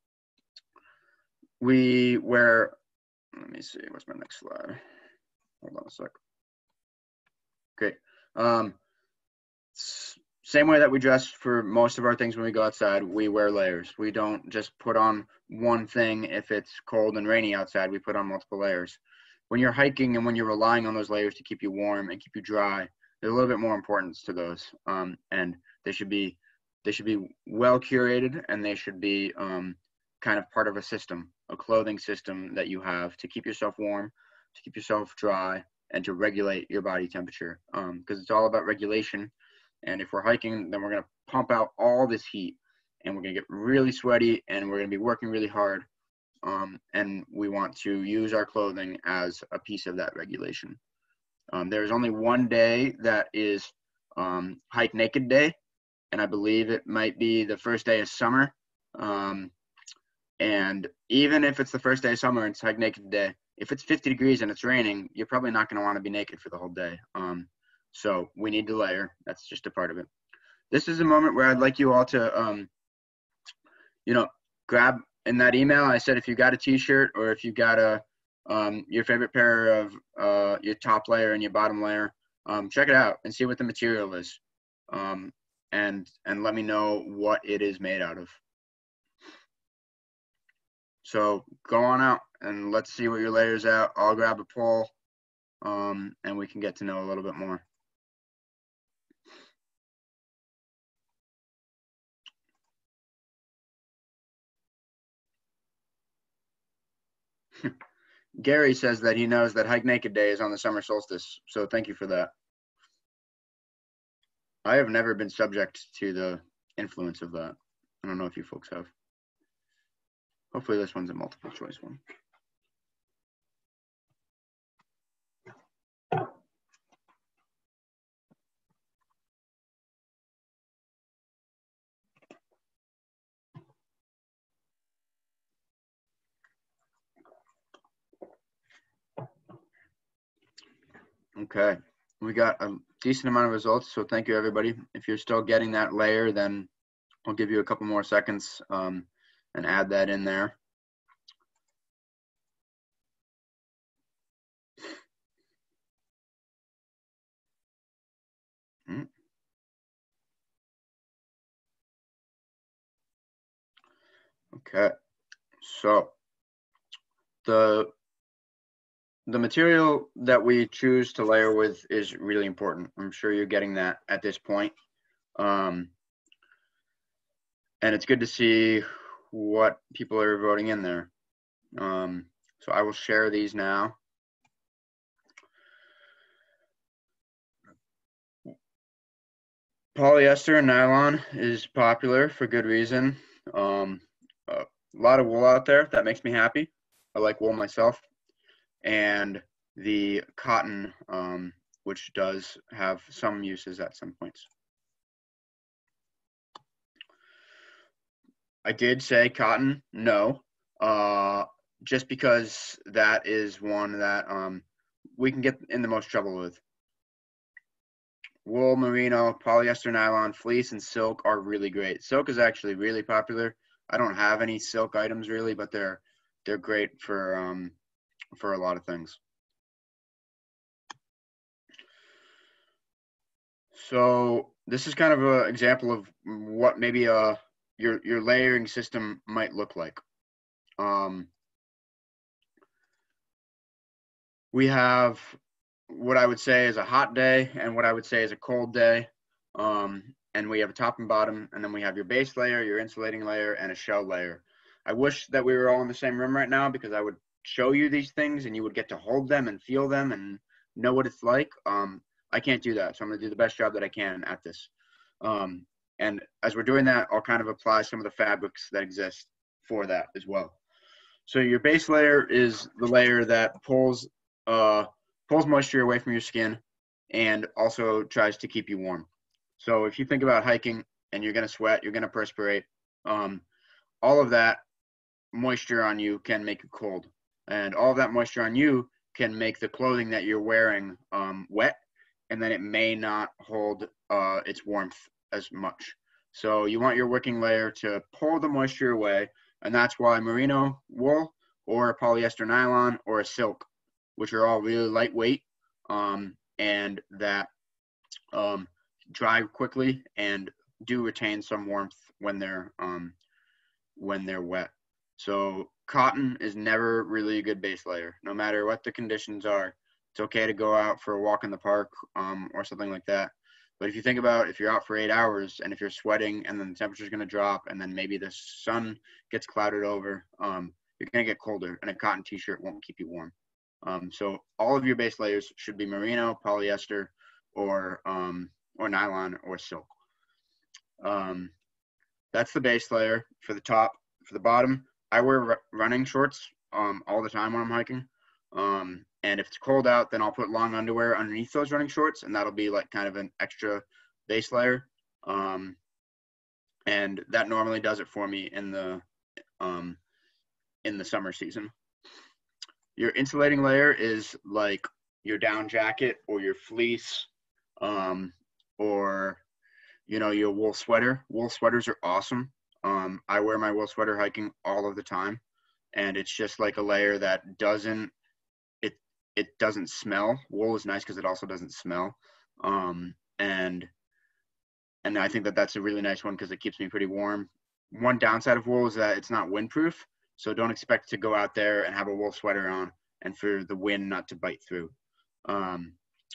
we wear, let me see, what's my next slide? Hold on a sec. Okay. Um, same way that we dress for most of our things when we go outside, we wear layers. We don't just put on one thing if it's cold and rainy outside. We put on multiple layers. When you're hiking and when you're relying on those layers to keep you warm and keep you dry, there's a little bit more importance to those. Um, and they should be they should be well curated, and they should be um, kind of part of a system, a clothing system that you have to keep yourself warm, to keep yourself dry, and to regulate your body temperature. Because um, it's all about regulation. And if we're hiking, then we're going to pump out all this heat, and we're going to get really sweaty, and we're going to be working really hard. Um, and we want to use our clothing as a piece of that regulation. Um, there's only one day that is um, Hike Naked Day, and I believe it might be the first day of summer. Um, and even if it's the first day of summer and it's Hike Naked Day, if it's fifty degrees and it's raining, you're probably not going to want to be naked for the whole day. Um, so we need to layer. That's just a part of it. This is a moment where I'd like you all to, um, you know, grab in that email. I said if you got a T-shirt or if you got a um, your favorite pair of uh, your top layer and your bottom layer, um, check it out and see what the material is, um, and and let me know what it is made out of. So go on out and let's see what your layer's out. I'll grab a pole, um, and we can get to know a little bit more. Gary says that he knows that Hike Naked Day is on the summer solstice, so thank you for that. I have never been subject to the influence of that. I don't know if you folks have. Hopefully this one's a multiple choice one. Okay, we got a decent amount of results, so thank you everybody. If you're still getting that layer, then I'll give you a couple more seconds um, and add that in there. Mm. Okay, So the the material that we choose to layer with is really important. I'm sure you're getting that at this point. Um, and it's good to see what people are voting in there. Um, so I will share these now. Polyester and nylon is popular for good reason. Um, a lot of wool out there. That makes me happy. I like wool myself. And the cotton, um, which does have some uses at some points. I did say cotton, no, uh, just because that is one that um, we can get in the most trouble with. Wool, merino, polyester, nylon, fleece, and silk are really great. Silk is actually really popular. I don't have any silk items really, but they're they're great for um, for a lot of things. So this is kind of an example of what maybe uh your your layering system might look like. Um, we have what I would say is a hot day and what I would say is a cold day. Um, and we have a top and bottom, and then we have your base layer, your insulating layer, and a shell layer. I wish that we were all in the same room right now because I would show you these things and you would get to hold them and feel them and know what it's like. Um, I can't do that, so I'm gonna do the best job that I can at this. Um, and as we're doing that, I'll kind of apply some of the fabrics that exist for that as well. So your base layer is the layer that pulls uh, pulls moisture away from your skin and also tries to keep you warm. So if you think about hiking and you're gonna sweat, you're gonna perspirate, um, all of that moisture on you can make you cold. And all of that moisture on you can make the clothing that you're wearing um, wet, and then it may not hold uh, its warmth as much. So you want your working layer to pull the moisture away, and that's why merino wool or a polyester nylon or a silk, which are all really lightweight um, and that um, dry quickly and do retain some warmth when they're um, when they're wet. So cotton is never really a good base layer, no matter what the conditions are. It's okay to go out for a walk in the park um, or something like that. But if you think about if you're out for eight hours and if you're sweating and then the temperature is going to drop and then maybe the sun gets clouded over, um, you're going to get colder, and a cotton t-shirt won't keep you warm. Um, so all of your base layers should be merino, polyester, or um, or nylon or silk. Um, that's the base layer for the top. For the bottom, I wear running shorts um, all the time when I'm hiking. Um, and if it's cold out, then I'll put long underwear underneath those running shorts, and that'll be like kind of an extra base layer. Um, and that normally does it for me in the um, in the summer season. Your insulating layer is like your down jacket or your fleece um, or, you know, your wool sweater. Wool sweaters are awesome. Um, I wear my wool sweater hiking all of the time, and it's just like a layer that doesn't, it, it doesn't smell. Wool is nice because it also doesn't smell. Um, and, and I think that that's a really nice one because it keeps me pretty warm. One downside of wool is that it's not windproof. So don't expect to go out there and have a wool sweater on and for the wind not to bite through. Um,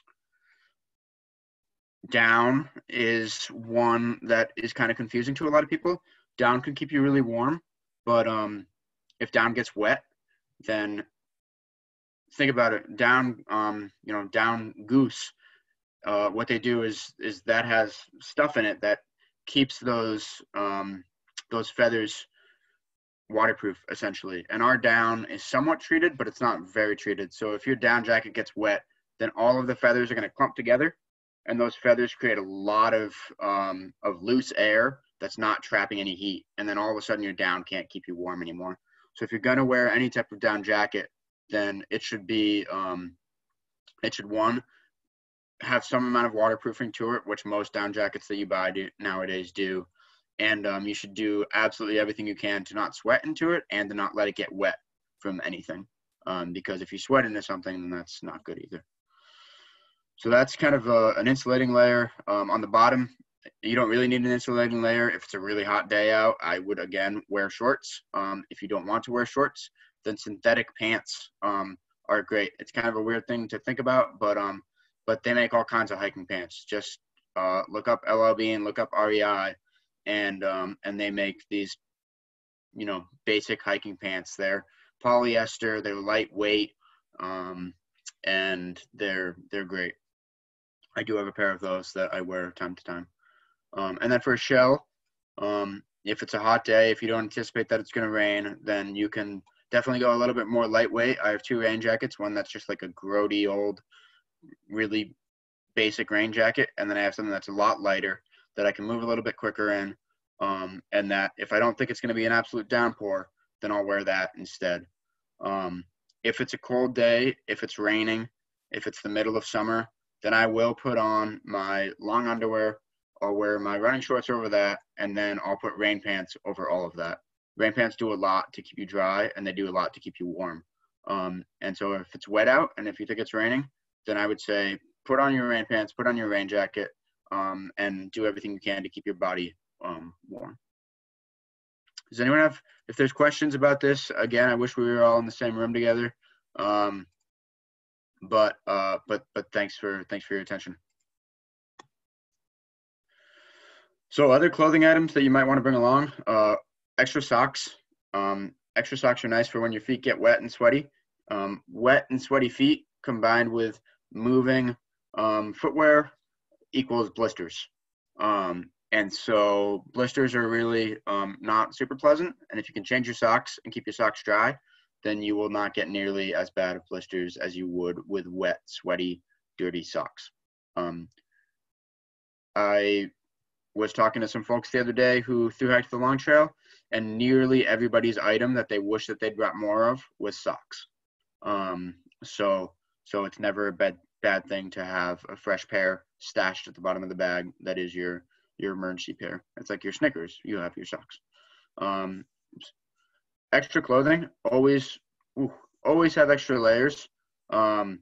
down is one that is kind of confusing to a lot of people. Down can keep you really warm, but um, if down gets wet, then think about it. Down, um, you know, down goose. Uh, what they do is is that has stuff in it that keeps those um, those feathers waterproof essentially. And our down is somewhat treated, but it's not very treated. So if your down jacket gets wet, then all of the feathers are going to clump together, and those feathers create a lot of um, of loose air that's not trapping any heat. And then all of a sudden your down can't keep you warm anymore. So if you're going to wear any type of down jacket, then it should be um, it should one have some amount of waterproofing to it, which most down jackets that you buy do, nowadays do. And um, you should do absolutely everything you can to not sweat into it and to not let it get wet from anything. Um, because if you sweat into something, then that's not good either. So that's kind of a, an insulating layer. Um, on the bottom you don't really need an insulating layer. If it's a really hot day out, I would, again, wear shorts. Um, if you don't want to wear shorts, then synthetic pants um, are great. It's kind of a weird thing to think about, but um, but they make all kinds of hiking pants. Just uh, look up L L B and look up R E I, and um, and they make these, you know, basic hiking pants. They're polyester, they're lightweight, um, and they're they're great. I do have a pair of those that I wear time to time. Um, and then for a shell, um, if it's a hot day, if you don't anticipate that it's going to rain, then you can definitely go a little bit more lightweight. I have two rain jackets, one that's just like a grody old, really basic rain jacket, and then I have something that's a lot lighter that I can move a little bit quicker in, um, and that if I don't think it's going to be an absolute downpour, then I'll wear that instead. Um, if it's a cold day, if it's raining, if it's the middle of summer, then I will put on my long underwear or wear my running shorts over that, and then I'll put rain pants over all of that. Rain pants do a lot to keep you dry, and they do a lot to keep you warm. Um, and so if it's wet out and if you think it's raining, then I would say put on your rain pants, put on your rain jacket, um, and do everything you can to keep your body um, warm. Does anyone have, if there's questions about this, again, I wish we were all in the same room together. Um, but uh, but but thanks for thanks for your attention. So other clothing items that you might want to bring along, uh, extra socks. Um, extra socks are nice for when your feet get wet and sweaty. Um, wet and sweaty feet combined with moving um, footwear equals blisters. Um, and so blisters are really um, not super pleasant. And if you can change your socks and keep your socks dry, then you will not get nearly as bad of blisters as you would with wet, sweaty, dirty socks. Um, I was talking to some folks the other day who thru-hiked the long trail, and nearly everybody's item that they wish that they'd brought more of was socks. Um, so, so it's never a bad, bad thing to have a fresh pair stashed at the bottom of the bag. That is your, your emergency pair. It's like your Snickers. You have your socks. Um, extra clothing, always, ooh, always have extra layers. Um,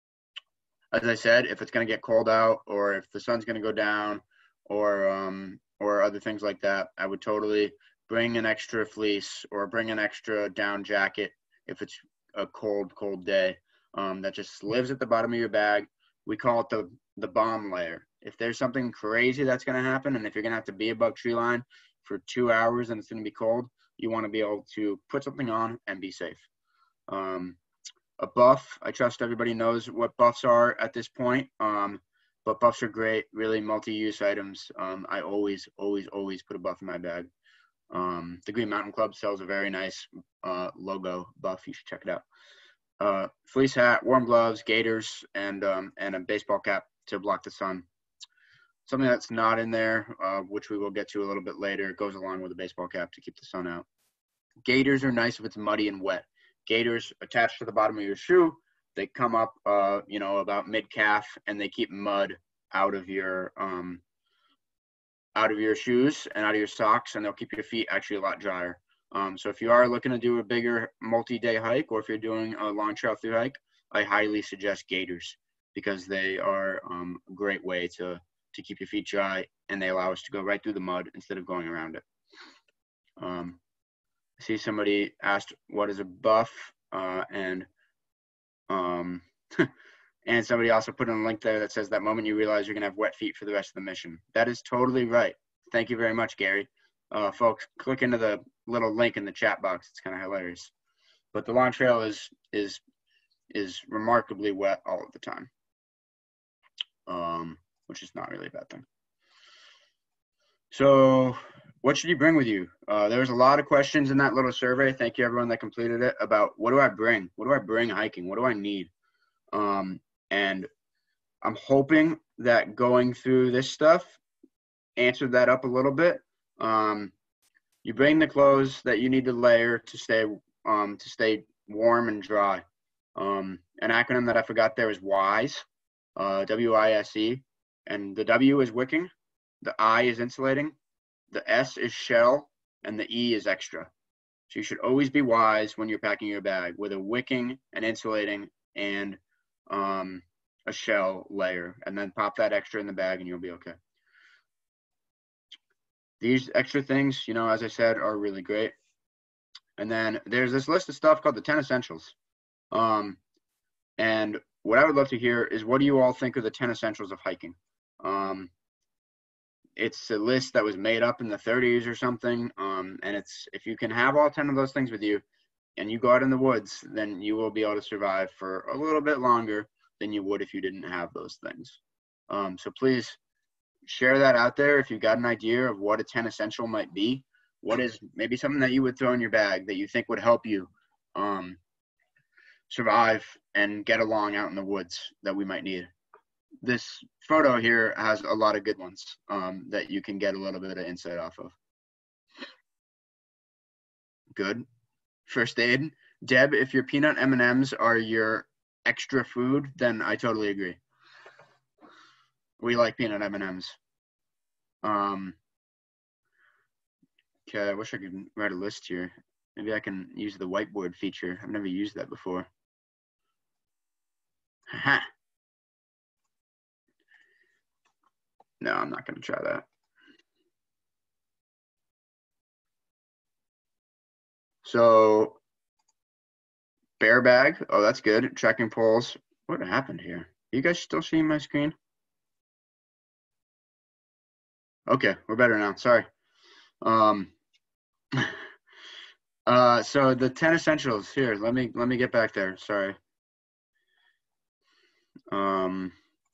as I said, if it's going to get cold out, or if the sun's going to go down, or um, or other things like that, I would totally bring an extra fleece or bring an extra down jacket if it's a cold, cold day. Um, that just lives at the bottom of your bag. We call it the, the bomb layer. If there's something crazy that's going to happen, and if you're going to have to be above tree line for two hours and it's going to be cold, you want to be able to put something on and be safe. Um, a buff, I trust everybody knows what buffs are at this point. Um, But buffs are great, really multi-use items. Um, I always, always, always put a buff in my bag. Um, the Green Mountain Club sells a very nice uh, logo buff. You should check it out. Uh, fleece hat, warm gloves, gaiters, and um, and a baseball cap to block the sun. Something that's not in there, uh, which we will get to a little bit later, goes along with a baseball cap to keep the sun out. Gaiters are nice if it's muddy and wet. Gaiters attached to the bottom of your shoe. They come up, uh, you know, about mid-calf, and they keep mud out of your um, out of your shoes and out of your socks, and they'll keep your feet actually a lot drier. Um, so if you are looking to do a bigger multi-day hike, or if you're doing a long trail through hike, I highly suggest gaiters, because they are um, a great way to to keep your feet dry, and they allow us to go right through the mud instead of going around it. Um, I see somebody asked, what is a buff? Uh, and Um, and somebody also put in a link there that says that moment you realize you're going to have wet feet for the rest of the mission. That is totally right. Thank you very much, Gary. Uh, folks, click into the little link in the chat box. It's kind of hilarious. But the long trail is, is, is remarkably wet all of the time, um, which is not really a bad thing. So what should you bring with you? Uh, there was a lot of questions in that little survey. Thank you, everyone that completed it, about what do I bring? What do I bring hiking? What do I need? Um, and I'm hoping that going through this stuff answered that up a little bit. Um, you bring the clothes that you need to layer to stay um, to stay warm and dry. Um, an acronym that I forgot there is WISE, uh, W I S E, and the W is wicking, the I is insulating, the S is shell, and the E is extra. So you should always be wise when you're packing your bag with a wicking, an insulating, and um, a shell layer, and then pop that extra in the bag and you'll be okay. these extra things, you know, as I said, are really great. And then there's this list of stuff called the ten essentials. Um, and what I would love to hear is, what do you all think are the ten essentials of hiking? Um, it's a list that was made up in the thirties or something. Um, and it's, if you can have all ten of those things with you and you go out in the woods, then you will be able to survive for a little bit longer than you would if you didn't have those things. Um, so please share that out there. If you've got an idea of what a ten essential might be, what is maybe something that you would throw in your bag that you think would help you um, survive and get along out in the woods that we might need. This photo here has a lot of good ones um, that you can get a little bit of insight off of. Good. First aid. Deb, if your peanut M and M's are your extra food, then I totally agree. We like peanut M and M's. Um, okay, I wish I could write a list here. Maybe I can use the whiteboard feature. I've never used that before. Haha. No, I'm not going to try that. So, bear bag. Oh, that's good. Trekking poles. What happened here? Are you guys still seeing my screen? Okay, we're better now. Sorry. Um, uh, so the ten essentials here. Let me let me get back there. Sorry. Um,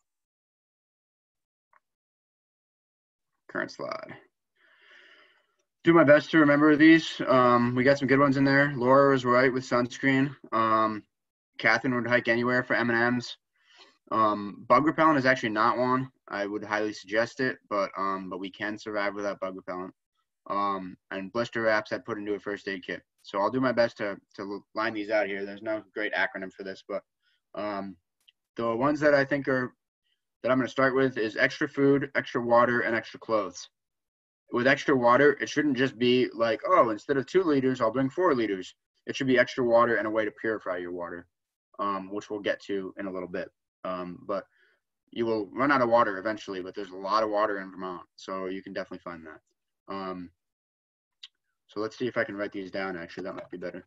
current slide. Do my best to remember these. Um, we got some good ones in there. Laura was right with sunscreen. Um, Catherine would hike anywhere for M and M's. Um, bug repellent is actually not one. I would highly suggest it, but um, but we can survive without bug repellent. Um, and blister wraps I'd put into a first aid kit. So I'll do my best to to line these out here. There's no great acronym for this, but um, the ones that I think are that I'm going to start with is extra food, extra water, and extra clothes. With extra water, it shouldn't just be like, oh, instead of two liters, I'll bring four liters. It should be extra water and a way to purify your water, um, which we'll get to in a little bit. Um, but you will run out of water eventually, but there's a lot of water in Vermont, so you can definitely find that. Um, so let's see if I can write these down. Actually, that might be better.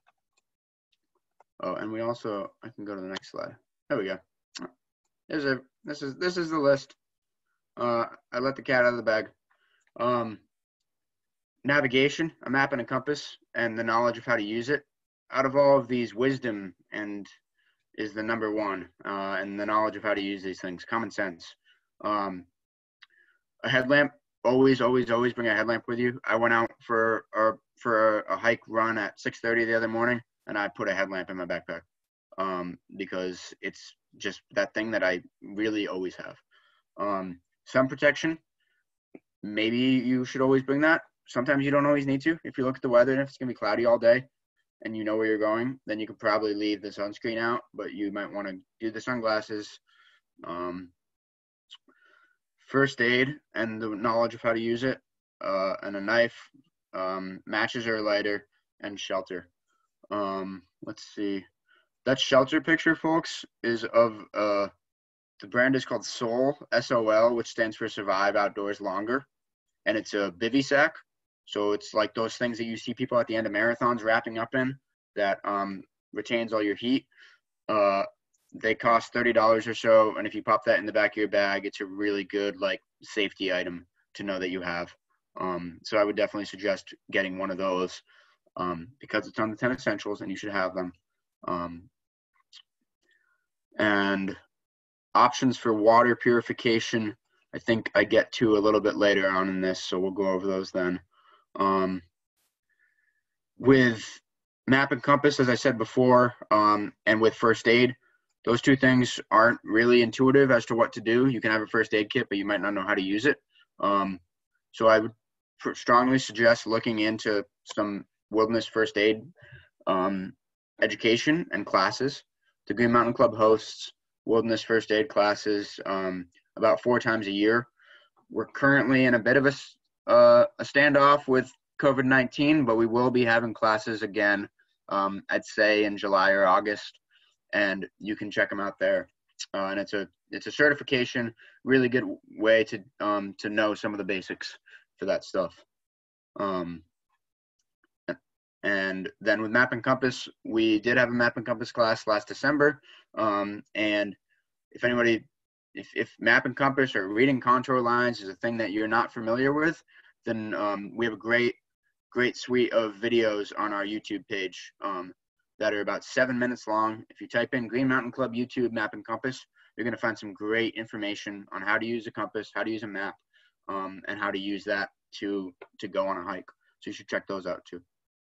Oh, and we also, I can go to the next slide. There we go. There's a, this is, this is the list. Uh, I let the cat out of the bag. Um, navigation, a map and a compass, and the knowledge of how to use it. Out of all of these, wisdom and is the number one, uh, and the knowledge of how to use these things. Common sense. Um, a headlamp. Always, always, always bring a headlamp with you. I went out for a, for a, a hike run at six thirty the other morning, and I put a headlamp in my backpack um, because it's just that thing that I really always have. Um, sun protection. Maybe you should always bring that. Sometimes you don't always need to. If you look at the weather and if it's going to be cloudy all day and you know where you're going, then you could probably leave the sunscreen out, but you might want to do the sunglasses. Um, first aid and the knowledge of how to use it, uh, and a knife, um, matches or a lighter, and shelter. Um, let's see. That shelter picture, folks, is of, uh, the brand is called Sol, S O L, which stands for Survive Outdoors Longer. And it's a bivy sack. So it's like those things that you see people at the end of marathons wrapping up in that um, retains all your heat. Uh, they cost thirty dollars or so. And if you pop that in the back of your bag, it's a really good like safety item to know that you have. Um, so I would definitely suggest getting one of those um, because it's on the ten essentials and you should have them. Um, and options for water purification, I think I get to a little bit later on in this, so we'll go over those then. Um, with map and compass, as I said before, um, and with first aid, those two things aren't really intuitive as to what to do. You can have a first aid kit, but you might not know how to use it. Um, so I would strongly suggest looking into some wilderness first aid um, education and classes. The Green Mountain Club hosts wilderness first aid classes um, about four times a year. We're currently in a bit of a, uh, a standoff with COVID nineteen, but we will be having classes again, um, I'd say in July or August, and you can check them out there. Uh, and it's a it's a certification, really good way to um, to know some of the basics for that stuff. Um, and then with Map and Compass, we did have a Map and Compass class last December. Um, and if anybody, if, if Map and Compass or reading contour lines is a thing that you're not familiar with, then um, we have a great, great suite of videos on our YouTube page um, that are about seven minutes long. If you type in Green Mountain Club YouTube Map and Compass, you're going to find some great information on how to use a compass, how to use a map, um, and how to use that to, to go on a hike. So you should check those out too.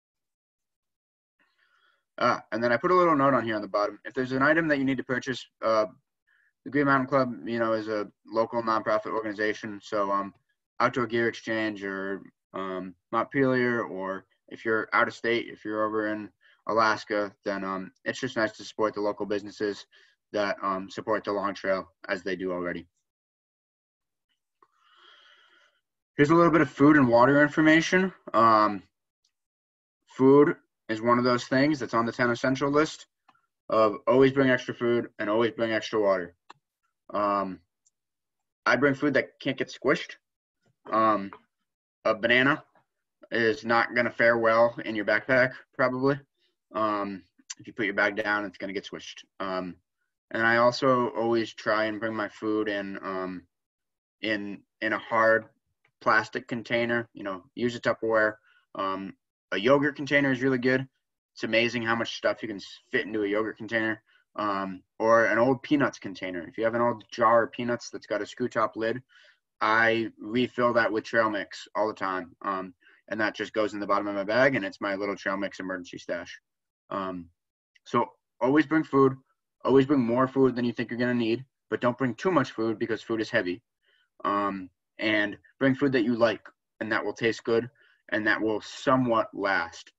Ah, and then I put a little note on here on the bottom. If there's an item that you need to purchase, uh, the Green Mountain Club, you know, is a local nonprofit organization. So um, Outdoor Gear Exchange or um, Montpelier, or if you're out of state, if you're over in Alaska, then um, it's just nice to support the local businesses that um, support the long trail as they do already. Here's a little bit of food and water information. Um, food is one of those things that's on the ten essential list of always bring extra food and always bring extra water. Um, I bring food that can't get squished. Um, a banana is not going to fare well in your backpack, probably. Um, if you put your bag down, it's going to get squished. Um, and I also always try and bring my food in um, in in a hard plastic container. You know, use a Tupperware. Um, a yogurt container is really good. It's amazing how much stuff you can fit into a yogurt container. Um, or an old peanuts container. If you have an old jar of peanuts that's got a screw top lid, I refill that with trail mix all the time. Um, and that just goes in the bottom of my bag, and it's my little trail mix emergency stash. Um, so always bring food, always bring more food than you think you're going to need, but don't bring too much food because food is heavy. Um, and bring food that you like and that will taste good and that will somewhat last.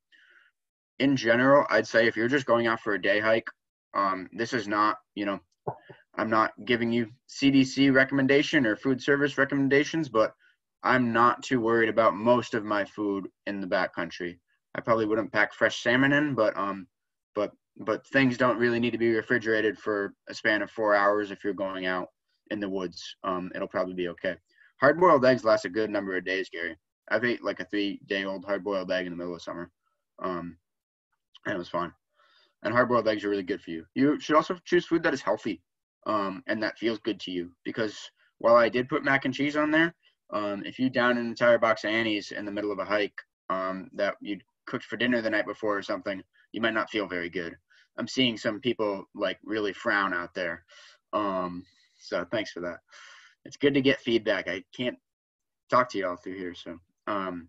In general, I'd say if you're just going out for a day hike, um, this is not, you know, I'm not giving you C D C recommendation or food service recommendations, but I'm not too worried about most of my food in the backcountry. I probably wouldn't pack fresh salmon in, but um, but but things don't really need to be refrigerated for a span of four hours if you're going out in the woods. Um, it'll probably be okay. Hard-boiled eggs last a good number of days, Gary. I've ate like a three-day-old hard-boiled egg in the middle of summer, um, and it was fun. And hard-boiled eggs are really good for you. You should also choose food that is healthy um, and that feels good to you. Because while I did put mac and cheese on there, um, if you down an entire box of Annie's in the middle of a hike um, that you cooked for dinner the night before or something, you might not feel very good. I'm seeing some people like really frown out there. Um, so thanks for that. It's good to get feedback. I can't talk to you all through here. So um,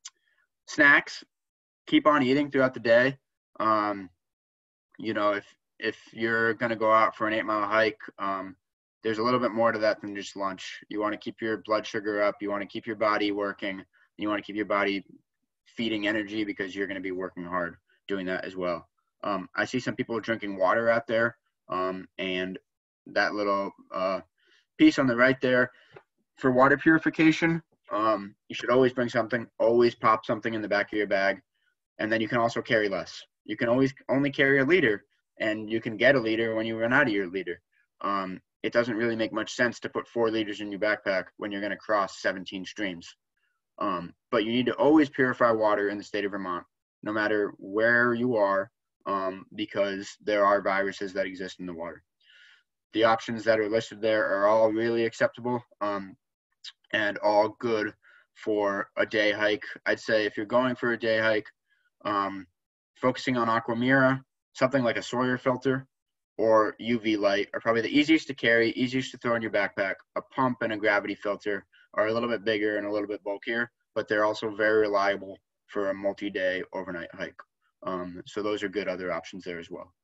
snacks, keep on eating throughout the day. Um, you know, if, if you're going to go out for an eight mile hike, um, there's a little bit more to that than just lunch. You want to keep your blood sugar up. You want to keep your body working. You want to keep your body feeding energy because you're going to be working hard doing that as well. Um, I see some people drinking water out there, um, and that little uh, piece on the right there for water purification, um, you should always bring something, always pop something in the back of your bag, and then you can also carry less. You can always only carry a liter, and you can get a liter when you run out of your liter. Um, it doesn't really make much sense to put four liters in your backpack when you're going to cross seventeen streams. Um, but you need to always purify water in the state of Vermont, no matter where you are, um, because there are viruses that exist in the water. The options that are listed there are all really acceptable um, and all good for a day hike. I'd say if you're going for a day hike, um, focusing on Aquamira, something like a Sawyer filter or U V light are probably the easiest to carry, easiest to throw in your backpack. A pump and a gravity filter are a little bit bigger and a little bit bulkier, but they're also very reliable for a multi-day overnight hike. Um, so those are good other options there as well.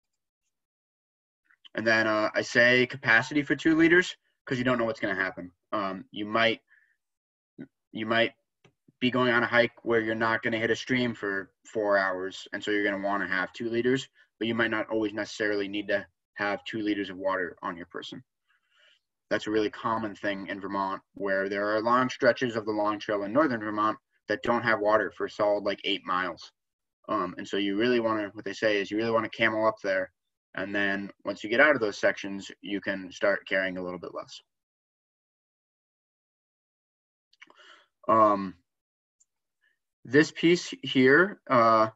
And then uh, I say capacity for two liters because you don't know what's going to happen. Um, you might you might be going on a hike where you're not going to hit a stream for four hours, and so you're going to want to have two liters, but you might not always necessarily need to have two liters of water on your person. That's a really common thing in Vermont, where there are long stretches of the long trail in northern Vermont that don't have water for a solid like eight miles. Um, and so you really want to, what they say is you really want to camel up there. And then once you get out of those sections, you can start carrying a little bit less. Um, this piece here uh,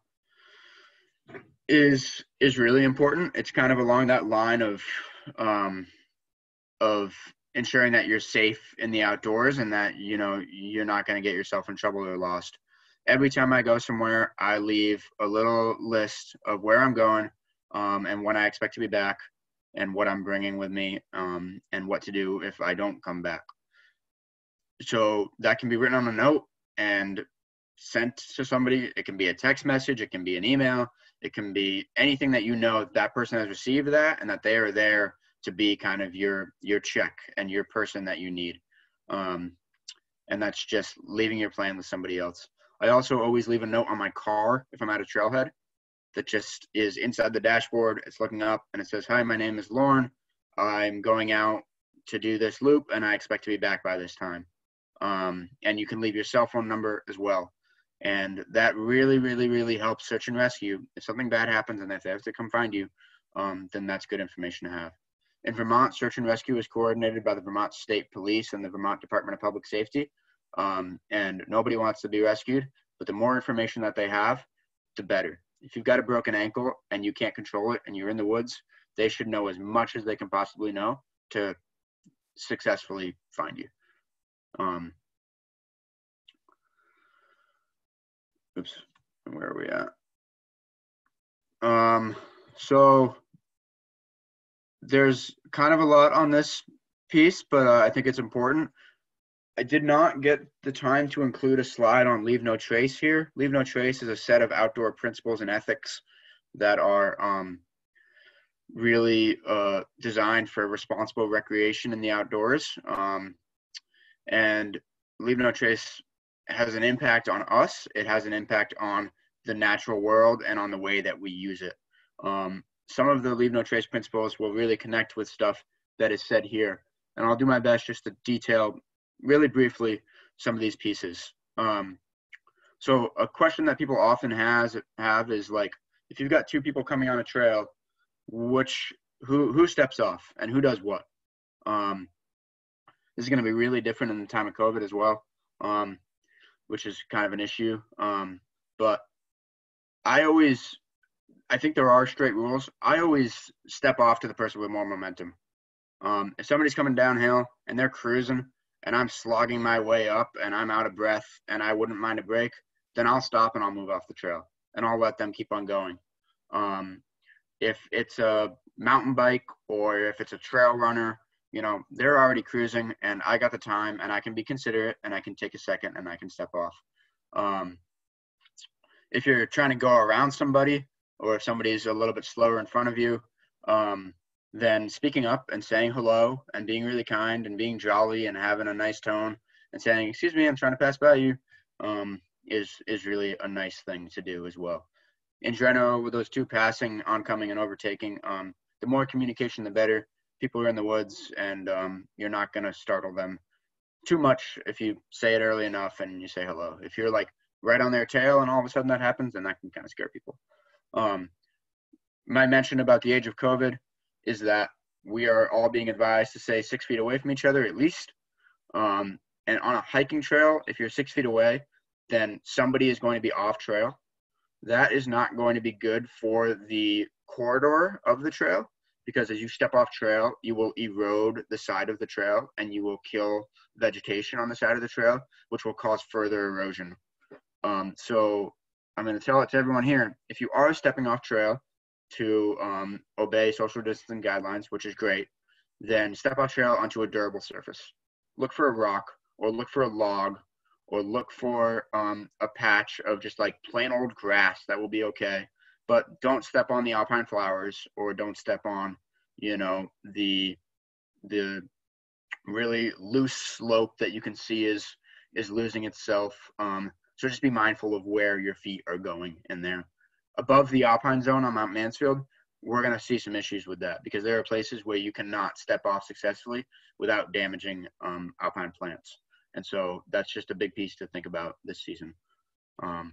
is is really important. It's kind of along that line of um, of ensuring that you're safe in the outdoors and that, you know, you're not going to get yourself in trouble or lost. Every time I go somewhere, I leave a little list of where I'm going um, and when I expect to be back and what I'm bringing with me um, and what to do if I don't come back. So that can be written on a note and sent to somebody. It can be a text message. It can be an email. It can be anything that you know that, that person has received that and that they are there to be kind of your your check and your person that you need. Um, and that's just leaving your plan with somebody else. I also always leave a note on my car if I'm at a trailhead that just is inside the dashboard. It's looking up and it says, "Hi, my name is Lauren. I'm going out to do this loop and I expect to be back by this time." Um, and you can leave your cell phone number as well. And that really, really, really helps search and rescue. If something bad happens and if they have to come find you, um, then that's good information to have. In Vermont, search and rescue is coordinated by the Vermont State Police and the Vermont Department of Public Safety. Um, and nobody wants to be rescued, but the more information that they have, the better. If you've got a broken ankle and you can't control it and you're in the woods, they should know as much as they can possibly know to successfully find you. Um, oops, where are we at? Um, so there's kind of a lot on this piece, but uh, I think it's important. I did not get the time to include a slide on Leave No Trace here. Leave No Trace is a set of outdoor principles and ethics that are um, really uh, designed for responsible recreation in the outdoors. Um, and Leave No Trace has an impact on us. It has an impact on the natural world and on the way that we use it. Um, some of the Leave No Trace principles will really connect with stuff that is said here. And I'll do my best just to detail really briefly some of these pieces. Um, so a question that people often has have is like, if you've got two people coming on a trail, which who who steps off and who does what? Um, this is going to be really different in the time of COVID as well, um, which is kind of an issue. Um, but I always, I think there are straight rules. I always step off to the person with more momentum. Um, if somebody's coming downhill and they're cruising, and I'm slogging my way up and I'm out of breath and I wouldn't mind a break, then I'll stop and I'll move off the trail and I'll let them keep on going. Um, if it's a mountain bike or if it's a trail runner, you know, they're already cruising and I got the time and I can be considerate and I can take a second and I can step off. Um, if you're trying to go around somebody or if somebody's a little bit slower in front of you, um, then speaking up and saying hello and being really kind and being jolly and having a nice tone and saying, "Excuse me, I'm trying to pass by you," um, is is really a nice thing to do as well. In general, with those two passing, oncoming, and overtaking, um, the more communication, the better. People are in the woods, and um, you're not going to startle them too much if you say it early enough and you say hello. If you're like right on their tail and all of a sudden that happens, then that can kind of scare people. Um, my mention about the age of COVID is that we are all being advised to stay six feet away from each other at least. Um, and on a hiking trail, if you're six feet away, then somebody is going to be off trail. That is not going to be good for the corridor of the trail, because as you step off trail, you will erode the side of the trail and you will kill vegetation on the side of the trail, which will cause further erosion. Um, so I'm going to tell it to everyone here. If you are stepping off trail, to um, obey social distancing guidelines, which is great, then step off trail onto a durable surface. Look for a rock or look for a log or look for um, a patch of just like plain old grass that will be okay. But don't step on the alpine flowers or don't step on, you know, the the really loose slope that you can see is is losing itself. Um, so just be mindful of where your feet are going in there. Above the alpine zone on Mount Mansfield, we're going to see some issues with that because there are places where you cannot step off successfully without damaging um, alpine plants. And so that's just a big piece to think about this season. Um,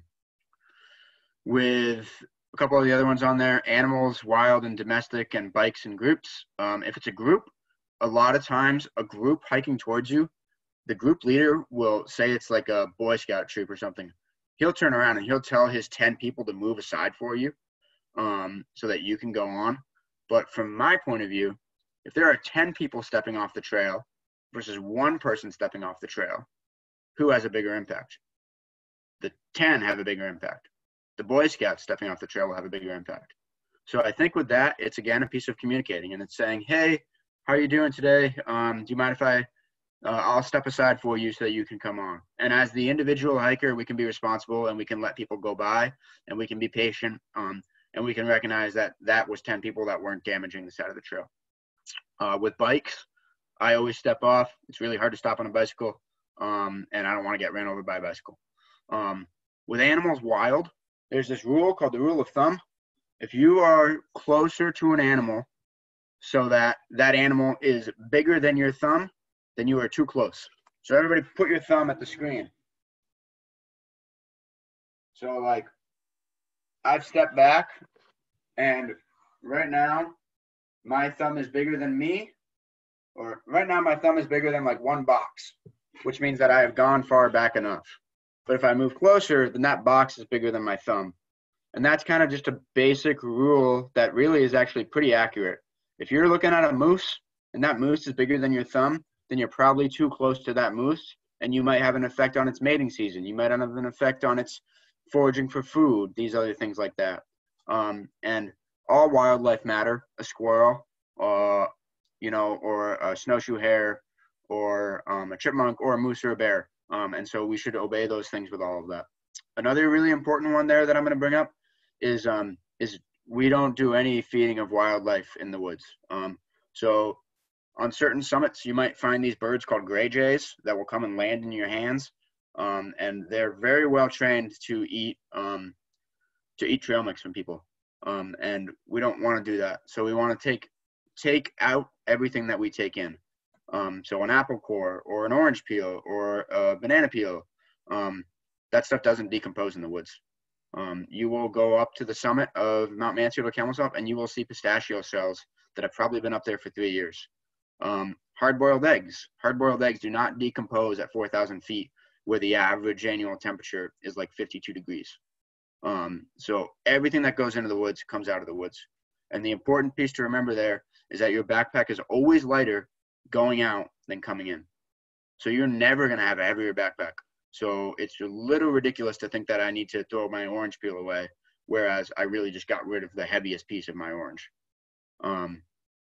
with a couple of the other ones on there, animals, wild and domestic, and bikes and groups. Um, if it's a group, a lot of times a group hiking towards you the group leader will say it's like a Boy Scout troop or something. He'll turn around and he'll tell his ten people to move aside for you, um, so that you can go on. But from my point of view, if there are ten people stepping off the trail versus one person stepping off the trail, who has a bigger impact? The ten have a bigger impact. The Boy Scouts stepping off the trail will have a bigger impact. So I think with that, it's again a piece of communicating, and it's saying, hey, how are you doing today? Um, do you mind if I, uh, I'll step aside for you so that you can come on. And as the individual hiker, we can be responsible and we can let people go by and we can be patient, um, and we can recognize that that was ten people that weren't damaging the side of the trail. Uh, with bikes, I always step off. It's really hard to stop on a bicycle, um, and I don't want to get ran over by a bicycle. Um, with animals wild, there's this rule called the rule of thumb. If you are closer to an animal so that that animal is bigger than your thumb, then you are too close. So everybody put your thumb at the screen. So like, I've stepped back, and right now my thumb is bigger than me, or right now my thumb is bigger than like one box, which means that I have gone far back enough. But if I move closer, then that box is bigger than my thumb. And that's kind of just a basic rule that really is actually pretty accurate. If you're looking at a moose and that moose is bigger than your thumb, then you're probably too close to that moose, and you might have an effect on its mating season. You might have an effect on its foraging for food, these other things like that. Um, and all wildlife matter. A squirrel, uh, you know, or a snowshoe hare, or um, a chipmunk, or a moose or a bear. Um, and so we should obey those things with all of that. Another really important one there that I'm going to bring up is um, is we don't do any feeding of wildlife in the woods. Um, so on certain summits, you might find these birds called gray jays that will come and land in your hands, um, and they're very well trained to eat um, to eat trail mix from people, um, and we don't want to do that. So we want to take take out everything that we take in. Um, so an apple core or an orange peel or a banana peel, um, that stuff doesn't decompose in the woods. Um, you will go up to the summit of Mount Mansfield or Camelsop, and you will see pistachio shells that have probably been up there for three years. Um, hard-boiled eggs. Hard-boiled eggs do not decompose at four thousand feet, where the average annual temperature is like fifty-two degrees. Um, so everything that goes into the woods comes out of the woods. And the important piece to remember there is that your backpack is always lighter going out than coming in. So you're never going to have a heavier backpack. So it's a little ridiculous to think that I need to throw my orange peel away, whereas I really just got rid of the heaviest piece of my orange. Um,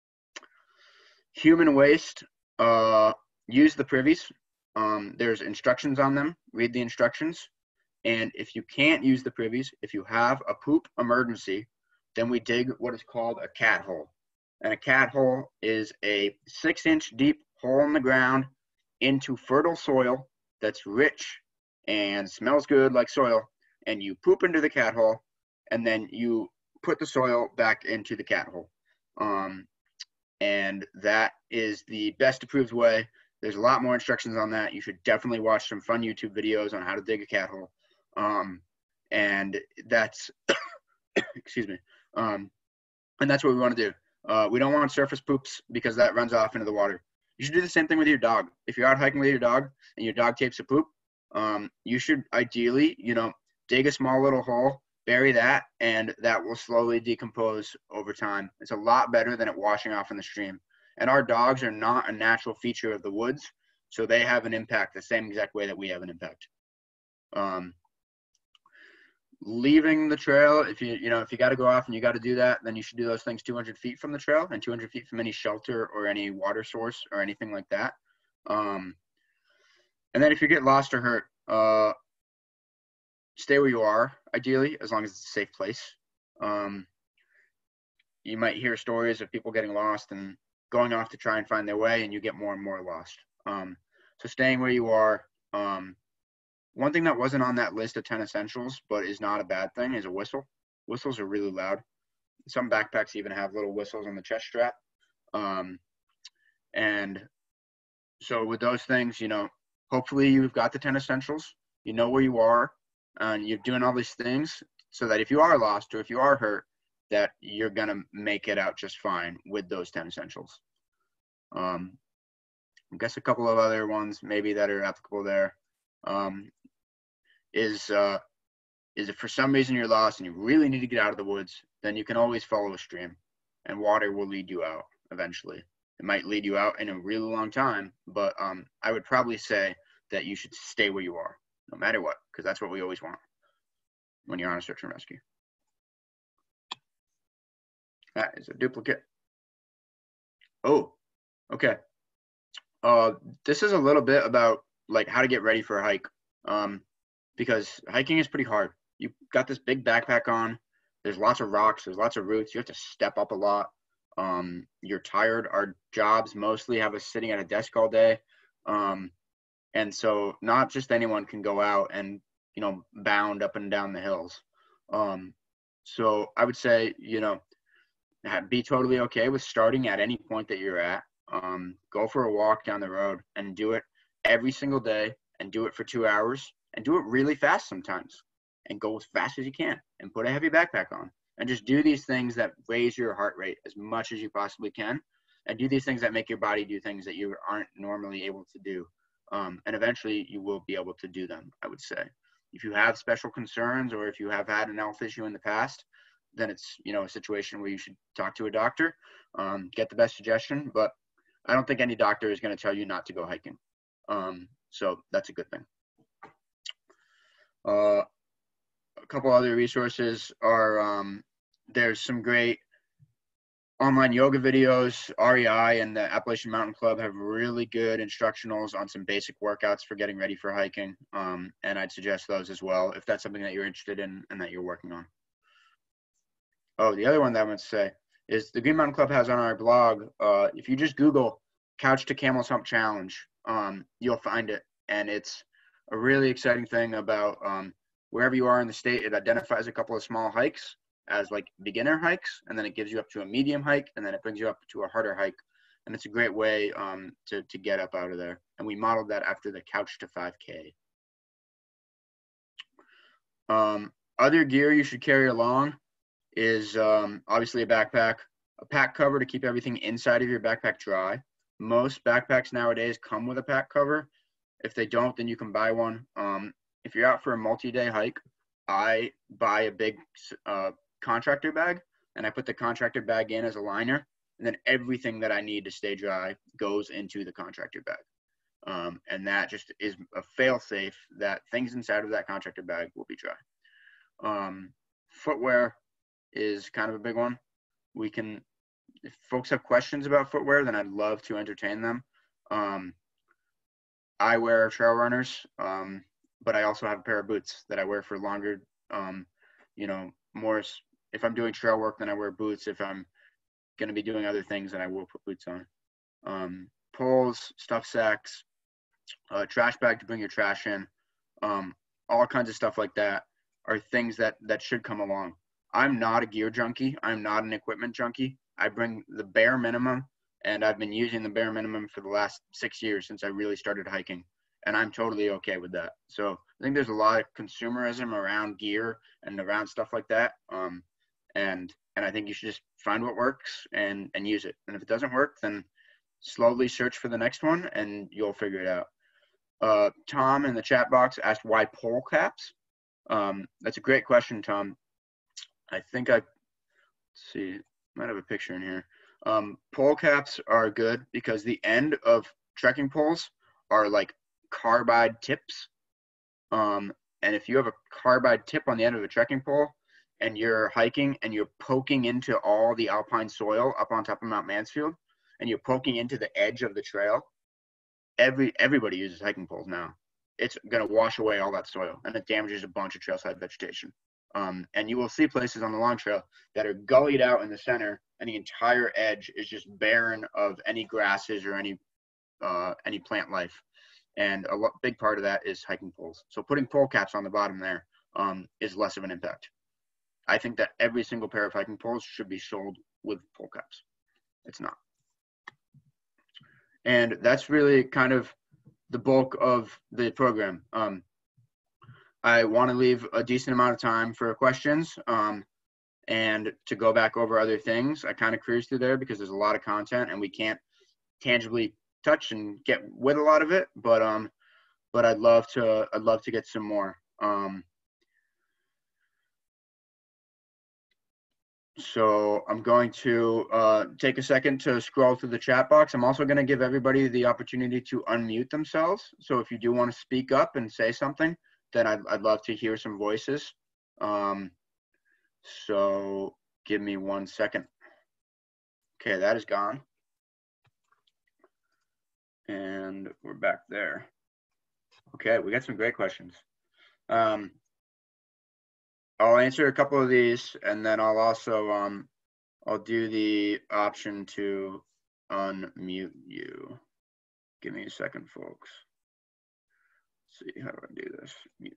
human waste, uh, use the privies. Um, there's instructions on them. Read the instructions. And if you can't use the privies, if you have a poop emergency, then we dig what is called a cat hole. And a cat hole is a six inch deep hole in the ground into fertile soil that's rich and smells good like soil, and you poop into the cat hole, and then you put the soil back into the cat hole. Um, and that is the best approved way. There's a lot more instructions on that. You should definitely watch some fun YouTube videos on how to dig a cat hole. Um, and that's, excuse me, um, and that's what we want to do. Uh, we don't want surface poops because that runs off into the water. You should do the same thing with your dog. If you're out hiking with your dog and your dog tapes a poop, um, you should ideally, you know, dig a small little hole, bury that, and that will slowly decompose over time. It's a lot better than it washing off in the stream. And our dogs are not a natural feature of the woods, so they have an impact the same exact way that we have an impact. Um, leaving the trail, if you you know if you got to go off and you got to do that, then you should do those things two hundred feet from the trail and two hundred feet from any shelter or any water source or anything like that. Um, and then if you get lost or hurt, uh, stay where you are, ideally, as long as it's a safe place. Um, you might hear stories of people getting lost and going off to try and find their way, and you get more and more lost. Um, so staying where you are. Um, One thing that wasn't on that list of ten essentials, but is not a bad thing, is a whistle. Whistles are really loud. Some backpacks even have little whistles on the chest strap. Um, and so with those things, you know, hopefully you've got the ten essentials, you know where you are, and you're doing all these things so that if you are lost or if you are hurt, that you're going to make it out just fine with those ten essentials. Um, I guess a couple of other ones maybe that are applicable there um, is uh, is if for some reason you're lost and you really need to get out of the woods, then you can always follow a stream, and water will lead you out eventually. It might lead you out in a really long time, but um, I would probably say that you should stay where you are, no matter what, because that's what we always want when you're on a search and rescue. That is a duplicate. Oh, okay. Uh, this is a little bit about like how to get ready for a hike, um, because hiking is pretty hard. You've got this big backpack on. There's lots of rocks. There's lots of roots. You have to step up a lot. Um, you're tired. Our jobs mostly have us sitting at a desk all day. Um, and so not just anyone can go out and, you know, bound up and down the hills. Um, so I would say, you know, be totally okay with starting at any point that you're at. Um, go for a walk down the road and do it every single day, and do it for two hours and do it really fast sometimes, and go as fast as you can and put a heavy backpack on and just do these things that raise your heart rate as much as you possibly can, and do these things that make your body do things that you aren't normally able to do. Um, and eventually you will be able to do them, I would say. If you have special concerns, or if you have had an health issue in the past, then it's, you know, a situation where you should talk to a doctor, um, get the best suggestion. But I don't think any doctor is going to tell you not to go hiking. Um, so that's a good thing. Uh, a couple other resources are, um, there's some great online yoga videos. R E I and the Appalachian Mountain Club have really good instructionals on some basic workouts for getting ready for hiking. Um, and I'd suggest those as well, if that's something that you're interested in and that you're working on. Oh, the other one that I want to say is the Green Mountain Club has on our blog, uh, if you just Google Couch to Camel's Hump Challenge, um, you'll find it. And it's a really exciting thing about um, wherever you are in the state, it identifies a couple of small hikes as like beginner hikes, and then it gives you up to a medium hike, and then it brings you up to a harder hike. And it's a great way um, to, to get up out of there. And we modeled that after the Couch to five K. Um, other gear you should carry along is um, obviously a backpack, a pack cover to keep everything inside of your backpack dry. Most backpacks nowadays come with a pack cover. If they don't, then you can buy one. Um, if you're out for a multi-day hike, I buy a big uh, contractor bag, and I put the contractor bag in as a liner, and then everything that I need to stay dry goes into the contractor bag. Um, and that just is a fail-safe that things inside of that contractor bag will be dry. Um, footwear is kind of a big one. We can, if folks have questions about footwear, then I'd love to entertain them. Um, I wear trail runners, um, but I also have a pair of boots that I wear for longer, um, you know, more, if I'm doing trail work, then I wear boots. If I'm going to be doing other things, then I will put boots on. Um, poles, stuff sacks, a trash bag to bring your trash in, um, all kinds of stuff like that are things that, that should come along. I'm not a gear junkie. I'm not an equipment junkie. I bring the bare minimum, and I've been using the bare minimum for the last six years since I really started hiking, and I'm totally okay with that. So I think there's a lot of consumerism around gear and around stuff like that, um, and and I think you should just find what works and and use it. And if it doesn't work, then slowly search for the next one, and you'll figure it out. Uh, Tom in the chat box asked why pole caps. Um, that's a great question, Tom. I think I, let's see, might have a picture in here. Um, pole caps are good because the end of trekking poles are like carbide tips. Um, and if you have a carbide tip on the end of a trekking pole and you're hiking and you're poking into all the alpine soil up on top of Mount Mansfield, and you're poking into the edge of the trail, every everybody uses hiking poles now. It's going to wash away all that soil, and it damages a bunch of trailside vegetation. Um, and you will see places on the long trail that are gullied out in the center, and the entire edge is just barren of any grasses or any uh, any plant life. And a lo- big part of that is hiking poles. So putting pole caps on the bottom there um, is less of an impact. I think that every single pair of hiking poles should be sold with pole caps. It's not. And that's really kind of the bulk of the program. Um, I want to leave a decent amount of time for questions um, and to go back over other things. I kind of cruise through there because there's a lot of content and we can't tangibly touch and get with a lot of it, but um, but I'd love to I'd love to get some more. Um, so I'm going to uh, take a second to scroll through the chat box. I'm also going to give everybody the opportunity to unmute themselves. So if you do want to speak up and say something, then I'd I'd love to hear some voices. Um, so give me one second. Okay, that is gone. And we're back there. Okay, we got some great questions. Um, I'll answer a couple of these, and then I'll also um, I'll do the option to unmute you. Give me a second, folks. Let's see, how do I do this? Mute.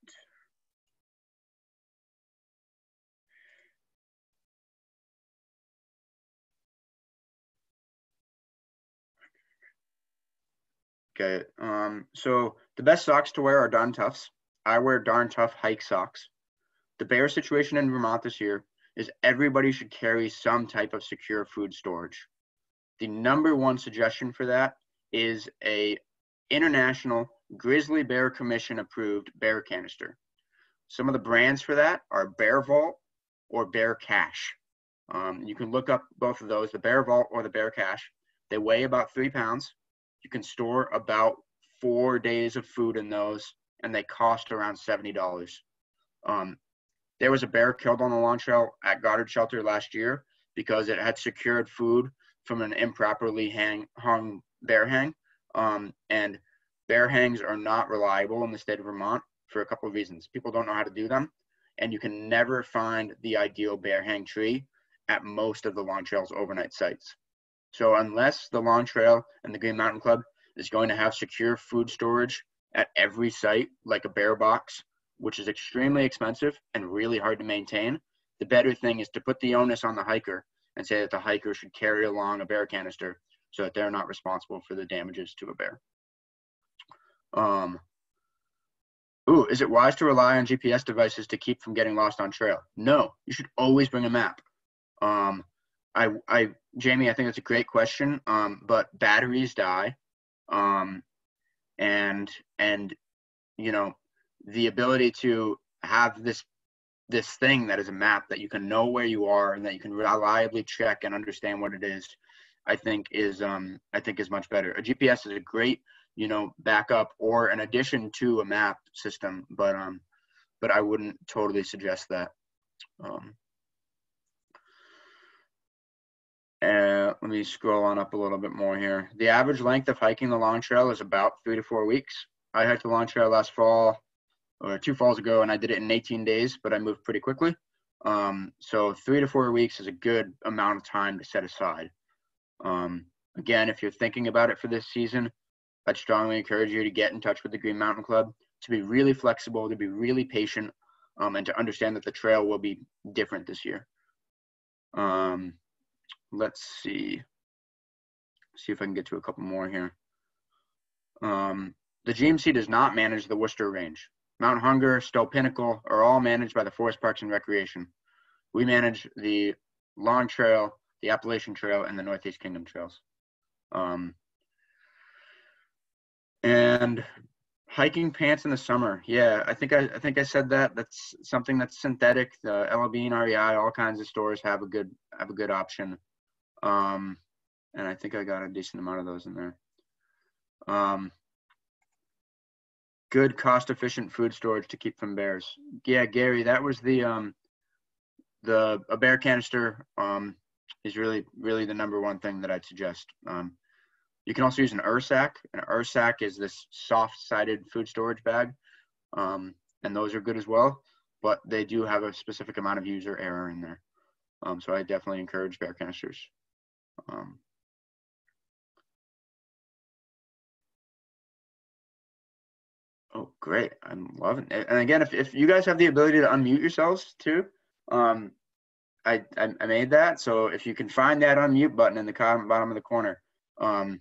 Okay, um, so the best socks to wear are Darn Toughs. I wear Darn Tough hike socks. The bear situation in Vermont this year is everybody should carry some type of secure food storage. The number one suggestion for that is a international Grizzly Bear Commission approved bear canister. Some of the brands for that are Bear Vault or Bear Cache. Um, you can look up both of those, the Bear Vault or the Bear Cache. They weigh about three pounds. You can store about four days of food in those, and they cost around seventy dollars. Um, there was a bear killed on the lawn trail at Goddard Shelter last year because it had secured food from an improperly hang, hung bear hang. Um, and bear hangs are not reliable in the state of Vermont for a couple of reasons. People don't know how to do them, and you can never find the ideal bear hang tree at most of the lawn trail's overnight sites. So unless the lawn trail and the Green Mountain Club is going to have secure food storage at every site, like a bear box, which is extremely expensive and really hard to maintain, the better thing is to put the onus on the hiker and say that the hiker should carry along a bear canister so that they're not responsible for the damages to a bear. Um, ooh, is it wise to rely on G P S devices to keep from getting lost on trail? No, you should always bring a map. Um, I, I, Jamie, I think that's a great question, um, but batteries die. Um, and, and, you know, the ability to have this, this thing that is a map that you can know where you are and that you can reliably check and understand what it is, I think is, um, I think is much better. A G P S is a great, you know, backup or an addition to a map system, but, um, but I wouldn't totally suggest that. Um, Uh, let me scroll on up a little bit more here. The average length of hiking the long trail is about three to four weeks. I hiked the long trail last fall, or two falls ago, and I did it in eighteen days, but I moved pretty quickly. Um, so three to four weeks is a good amount of time to set aside. Um, again, if you're thinking about it for this season, I'd strongly encourage you to get in touch with the Green Mountain Club, to be really flexible, to be really patient, um, and to understand that the trail will be different this year. Um, Let's see. See if I can get to a couple more here. Um, the G M C does not manage the Worcester Range. Mount Hunger, Stowe Pinnacle are all managed by the Forest Parks and Recreation. We manage the Long Trail, the Appalachian Trail, and the Northeast Kingdom Trails. Um, and hiking pants in the summer. Yeah, I think I, I think I said that. That's something that's synthetic. The L L Bean, R E I, all kinds of stores have a good have a good option. Um, and I think I got a decent amount of those in there. Um, good cost-efficient food storage to keep from bears. Yeah, Gary, that was the um, the a bear canister um, is really really the number one thing that I'd suggest. Um, you can also use an Ursack. An Ursack is this soft-sided food storage bag, um, and those are good as well. But they do have a specific amount of user error in there. Um, so I definitely encourage bear canisters. Um, oh, great. I'm loving it. And again, if, if you guys have the ability to unmute yourselves too, um, I, I, I made that. So if you can find that unmute button in the bottom of the corner, um,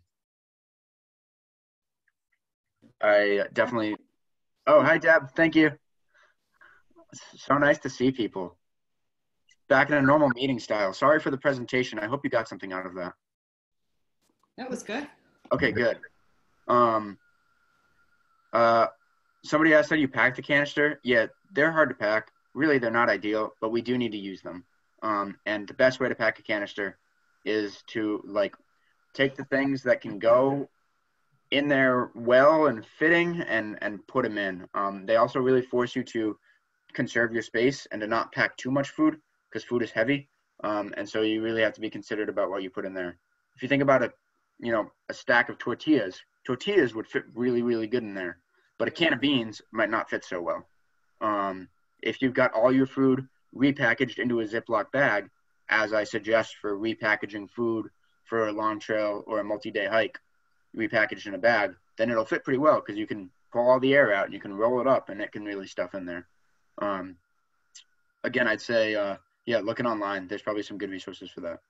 I definitely, oh, hi, Deb. Thank you. It's so nice to see people back in a normal meeting style. Sorry for the presentation. I hope you got something out of that. That was good. Okay, good. Um, uh, somebody asked how you pack the canister. Yeah, they're hard to pack. Really, they're not ideal, but we do need to use them. Um, and the best way to pack a canister is to like take the things that can go in there well and fitting and and put them in. Um, they also really force you to conserve your space and to not pack too much food because food is heavy. Um, and so you really have to be considerate about what you put in there. If you think about a, you know, a stack of tortillas, tortillas would fit really, really good in there, but a can of beans might not fit so well. Um, if you've got all your food repackaged into a Ziploc bag, as I suggest for repackaging food for a long trail or a multi-day hike, repackaged in a bag, then it'll fit pretty well because you can pull all the air out and you can roll it up and it can really stuff in there. Um, again, I'd say, uh, yeah, looking online, there's probably some good resources for that.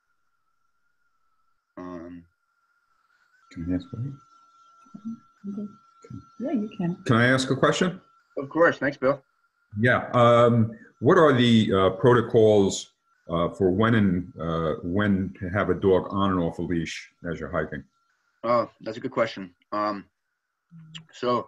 Um, Can I ask one? Yeah, you can. Can I ask a question? of course. Thanks, Bill. Yeah. Um, what are the uh, protocols uh, for when and uh, when to have a dog on and off a leash as you're hiking? Oh, that's a good question. Um, so,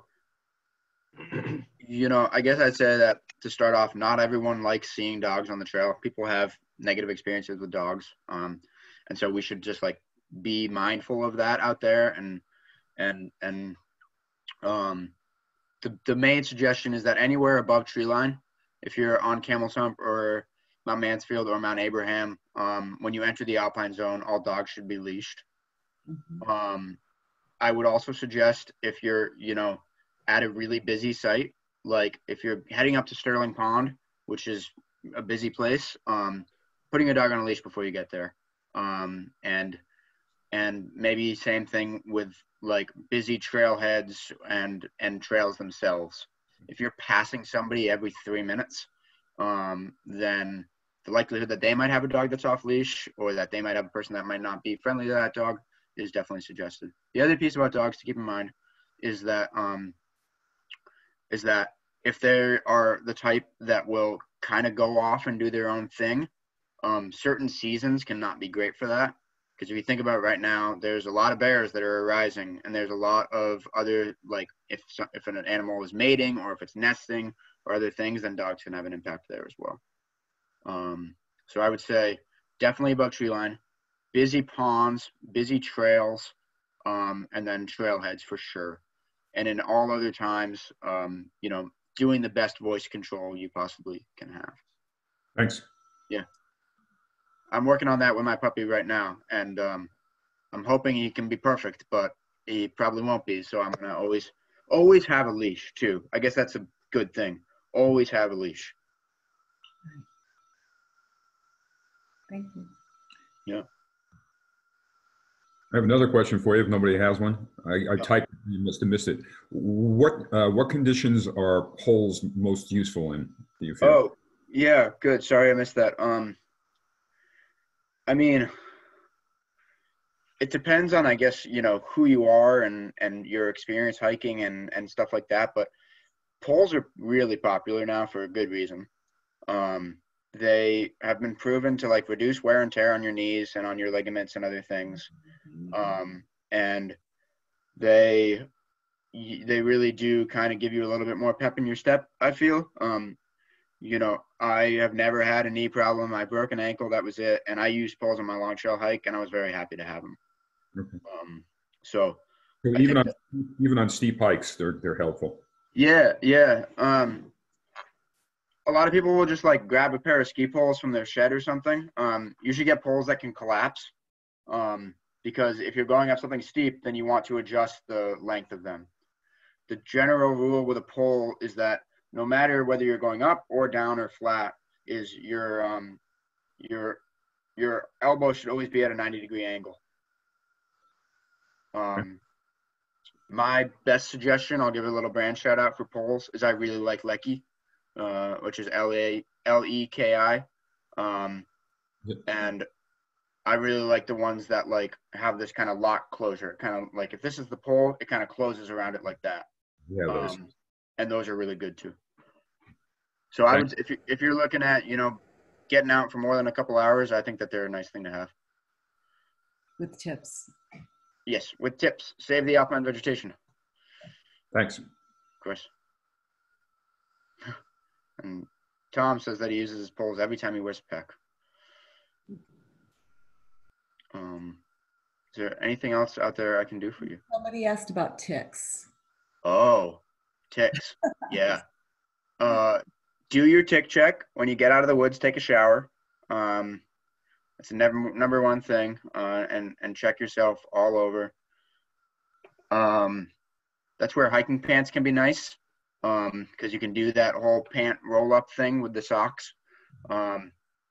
you know, I guess I'd say that to start off, not everyone likes seeing dogs on the trail. People have negative experiences with dogs. Um, and so we should just like be mindful of that out there. And, and, and, um, the, the main suggestion is that anywhere above tree line, if you're on Camel's Hump or Mount Mansfield or Mount Abraham, um, when you enter the alpine zone, all dogs should be leashed. Mm-hmm. Um, I would also suggest if you're, you know, at a really busy site, like if you're heading up to Sterling Pond, which is a busy place, um, putting a dog on a leash before you get there. Um, and and maybe same thing with like busy trailheads and and trails themselves. If you're passing somebody every three minutes, um, then the likelihood that they might have a dog that's off leash or that they might have a person that might not be friendly to that dog is definitely suggested. The other piece about dogs to keep in mind is that um, is that if they are the type that will kind of go off and do their own thing, um, certain seasons cannot be great for that. Because if you think about it right now, there's a lot of bears that are arising, and there's a lot of other, like if if an animal is mating or if it's nesting or other things, then dogs can have an impact there as well. Um, so I would say definitely above tree line, busy ponds, busy trails, um, and then trailheads for sure. And in all other times, um, you know, doing the best voice control you possibly can have. Thanks. Yeah. I'm working on that with my puppy right now, and um, I'm hoping he can be perfect, but he probably won't be. So I'm gonna always, always have a leash too. I guess that's a good thing. Always have a leash. Thank you. Yeah. I have another question for you if nobody has one. I, I typed, you must have missed it. What uh, what conditions are poles most useful in, do you feel? Oh, yeah, good. Sorry I missed that. Um, I mean, it depends on, I guess, you know, who you are and, and your experience hiking and, and stuff like that. But poles are really popular now for a good reason. Um, they have been proven to like reduce wear and tear on your knees and on your ligaments and other things. Um, and they they really do kind of give you a little bit more pep in your step, I feel. Um, you know, I have never had a knee problem. I broke an ankle, that was it. And I used poles on my long trail hike, and I was very happy to have them. Okay. Um, so, So I even think on that, even on steep hikes, they're they're helpful. yeah, yeah. Um, a lot of people will just like grab a pair of ski poles from their shed or something. Um, you should get poles that can collapse. Um, because if you're going up something steep, then you want to adjust the length of them. The general rule with a pole is that no matter whether you're going up or down or flat, is your um, your your elbow should always be at a ninety degree angle. Um, my best suggestion, I'll give a little brand shout out for poles, is I really like Lecky, uh, which is L A L E K I, um, Yep. and I really like the ones that like have this kind of lock closure. Kind of like if this is the pole, it kind of closes around it like that. Yeah, those. Um, and those are really good too. So I would, if you if you're looking at, you know, getting out for more than a couple hours, I think that they're a nice thing to have. With tips. Yes, with tips. Save the alpine vegetation. Thanks. Of course. And Tom says that he uses his poles every time he wears a pack. Um, is there anything else out there I can do for you? Somebody asked about ticks. Oh, ticks. Yeah. Uh, do your tick check when you get out of the woods. Take a shower. Um, it's the number number one thing. Uh, and and check yourself all over. Um, that's where hiking pants can be nice. Um, because you can do that whole pant roll up thing with the socks. Um,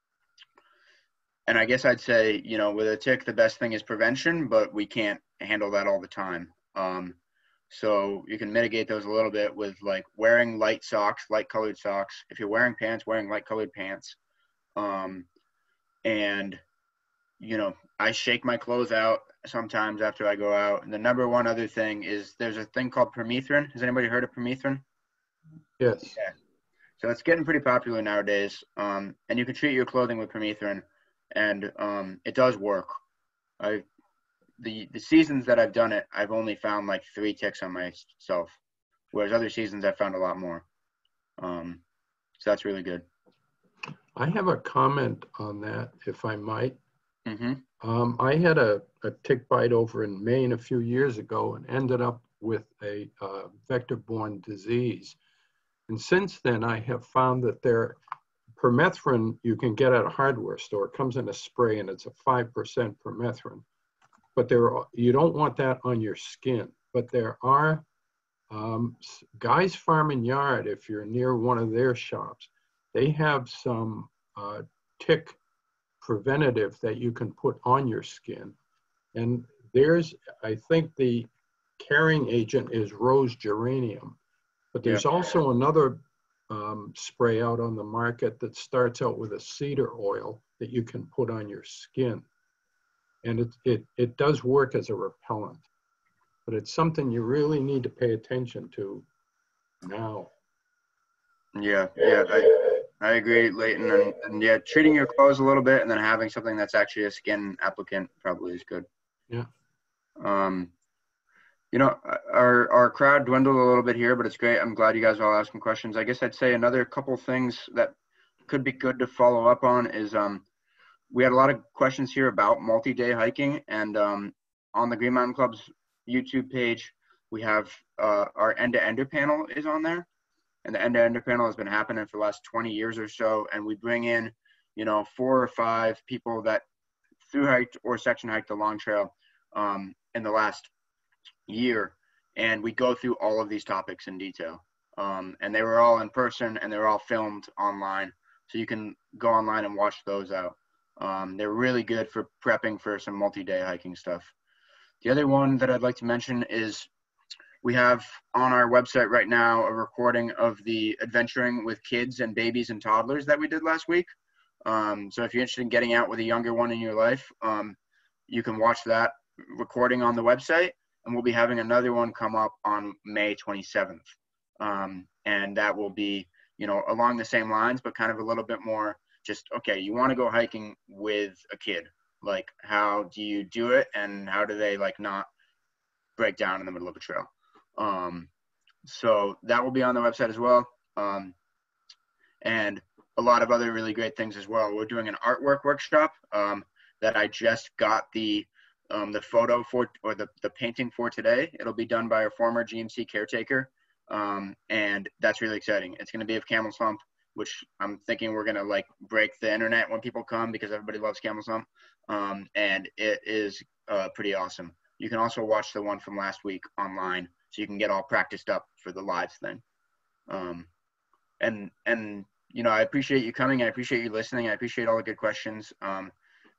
and I guess I'd say, you know, with a tick, the best thing is prevention, but we can't handle that all the time. Um, so you can mitigate those a little bit with like wearing light socks, light colored socks. If you're wearing pants, wearing light colored pants. Um, and, you know, I shake my clothes out sometimes after I go out. And the number one other thing is there's a thing called permethrin. Has anybody heard of permethrin? Yes. Yeah. So it's getting pretty popular nowadays. Um, and you can treat your clothing with permethrin, and um, it does work. I the the seasons that I've done it, I've only found like three ticks on myself, whereas other seasons I've found a lot more. Um, so that's really good. I have a comment on that, if I might. Mm-hmm. Um, I had a, a tick bite over in Maine a few years ago and ended up with a uh, vector-borne disease. And since then, I have found that there, permethrin you can get at a hardware store. It comes in a spray and it's a five percent permethrin. But there are, you don't want that on your skin. But there are um, Guy's Farm and Yard, if you're near one of their shops, they have some uh, tick preventative that you can put on your skin. And there's, I think the carrying agent is rose geranium. But there's yeah. also another um, spray out on the market that starts out with a cedar oil that you can put on your skin. And it, it, it does work as a repellent, but it's something you really need to pay attention to now. Yeah, yeah, I, I agree, Leighton. And, and yeah, treating your clothes a little bit and then having something that's actually a skin applicant probably is good. Yeah. Um, You know, our, our crowd dwindled a little bit here, but it's great. I'm glad you guys are all asking questions. I guess I'd say another couple things that could be good to follow up on is um, we had a lot of questions here about multi-day hiking. And um, on the Green Mountain Club's YouTube page, we have uh, our end-to-ender panel is on there. And the end-to-ender panel has been happening for the last twenty years or so. And we bring in, you know, four or five people that thru-hiked or section hiked the Long Trail um, in the last year, and we go through all of these topics in detail. Um, and they were all in person and they're all filmed online. So you can go online and watch those out. Um, they're really good for prepping for some multi-day hiking stuff. The other one that I'd like to mention is we have on our website right now a recording of the adventuring with kids and babies and toddlers that we did last week. Um, so if you're interested in getting out with a younger one in your life, um, you can watch that recording on the website. And we'll be having another one come up on May twenty-seventh. Um, and that will be, you know, along the same lines, but kind of a little bit more just, okay, you want to go hiking with a kid. Like, how do you do it? And how do they, like, not break down in the middle of a trail? Um, so that will be on the website as well. Um, and a lot of other really great things as well. We're doing an artwork workshop um, that I just got the Um, the photo for, or the, the painting for today. It'll be done by our former G M C caretaker. Um, and that's really exciting. It's going to be of Camel's Hump, which I'm thinking we're going to like break the internet when people come because everybody loves Camel's Hump. Um, and it is uh, pretty awesome. You can also watch the one from last week online so you can get all practiced up for the live thing. Um, and, and, you know, I appreciate you coming. I appreciate you listening. I appreciate all the good questions. Um,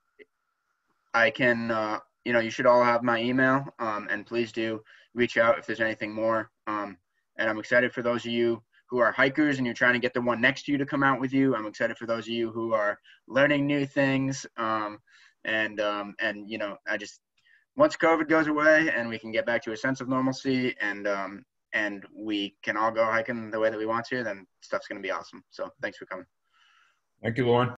I can, uh, you know, you should all have my email, um, and please do reach out if there's anything more. Um, and I'm excited for those of you who are hikers and you're trying to get the one next to you to come out with you. I'm excited for those of you who are learning new things. Um, and, um, and, you know, I just, once COVID goes away and we can get back to a sense of normalcy and, um, and we can all go hiking the way that we want to, then stuff's going to be awesome. So thanks for coming. Thank you, Lauren.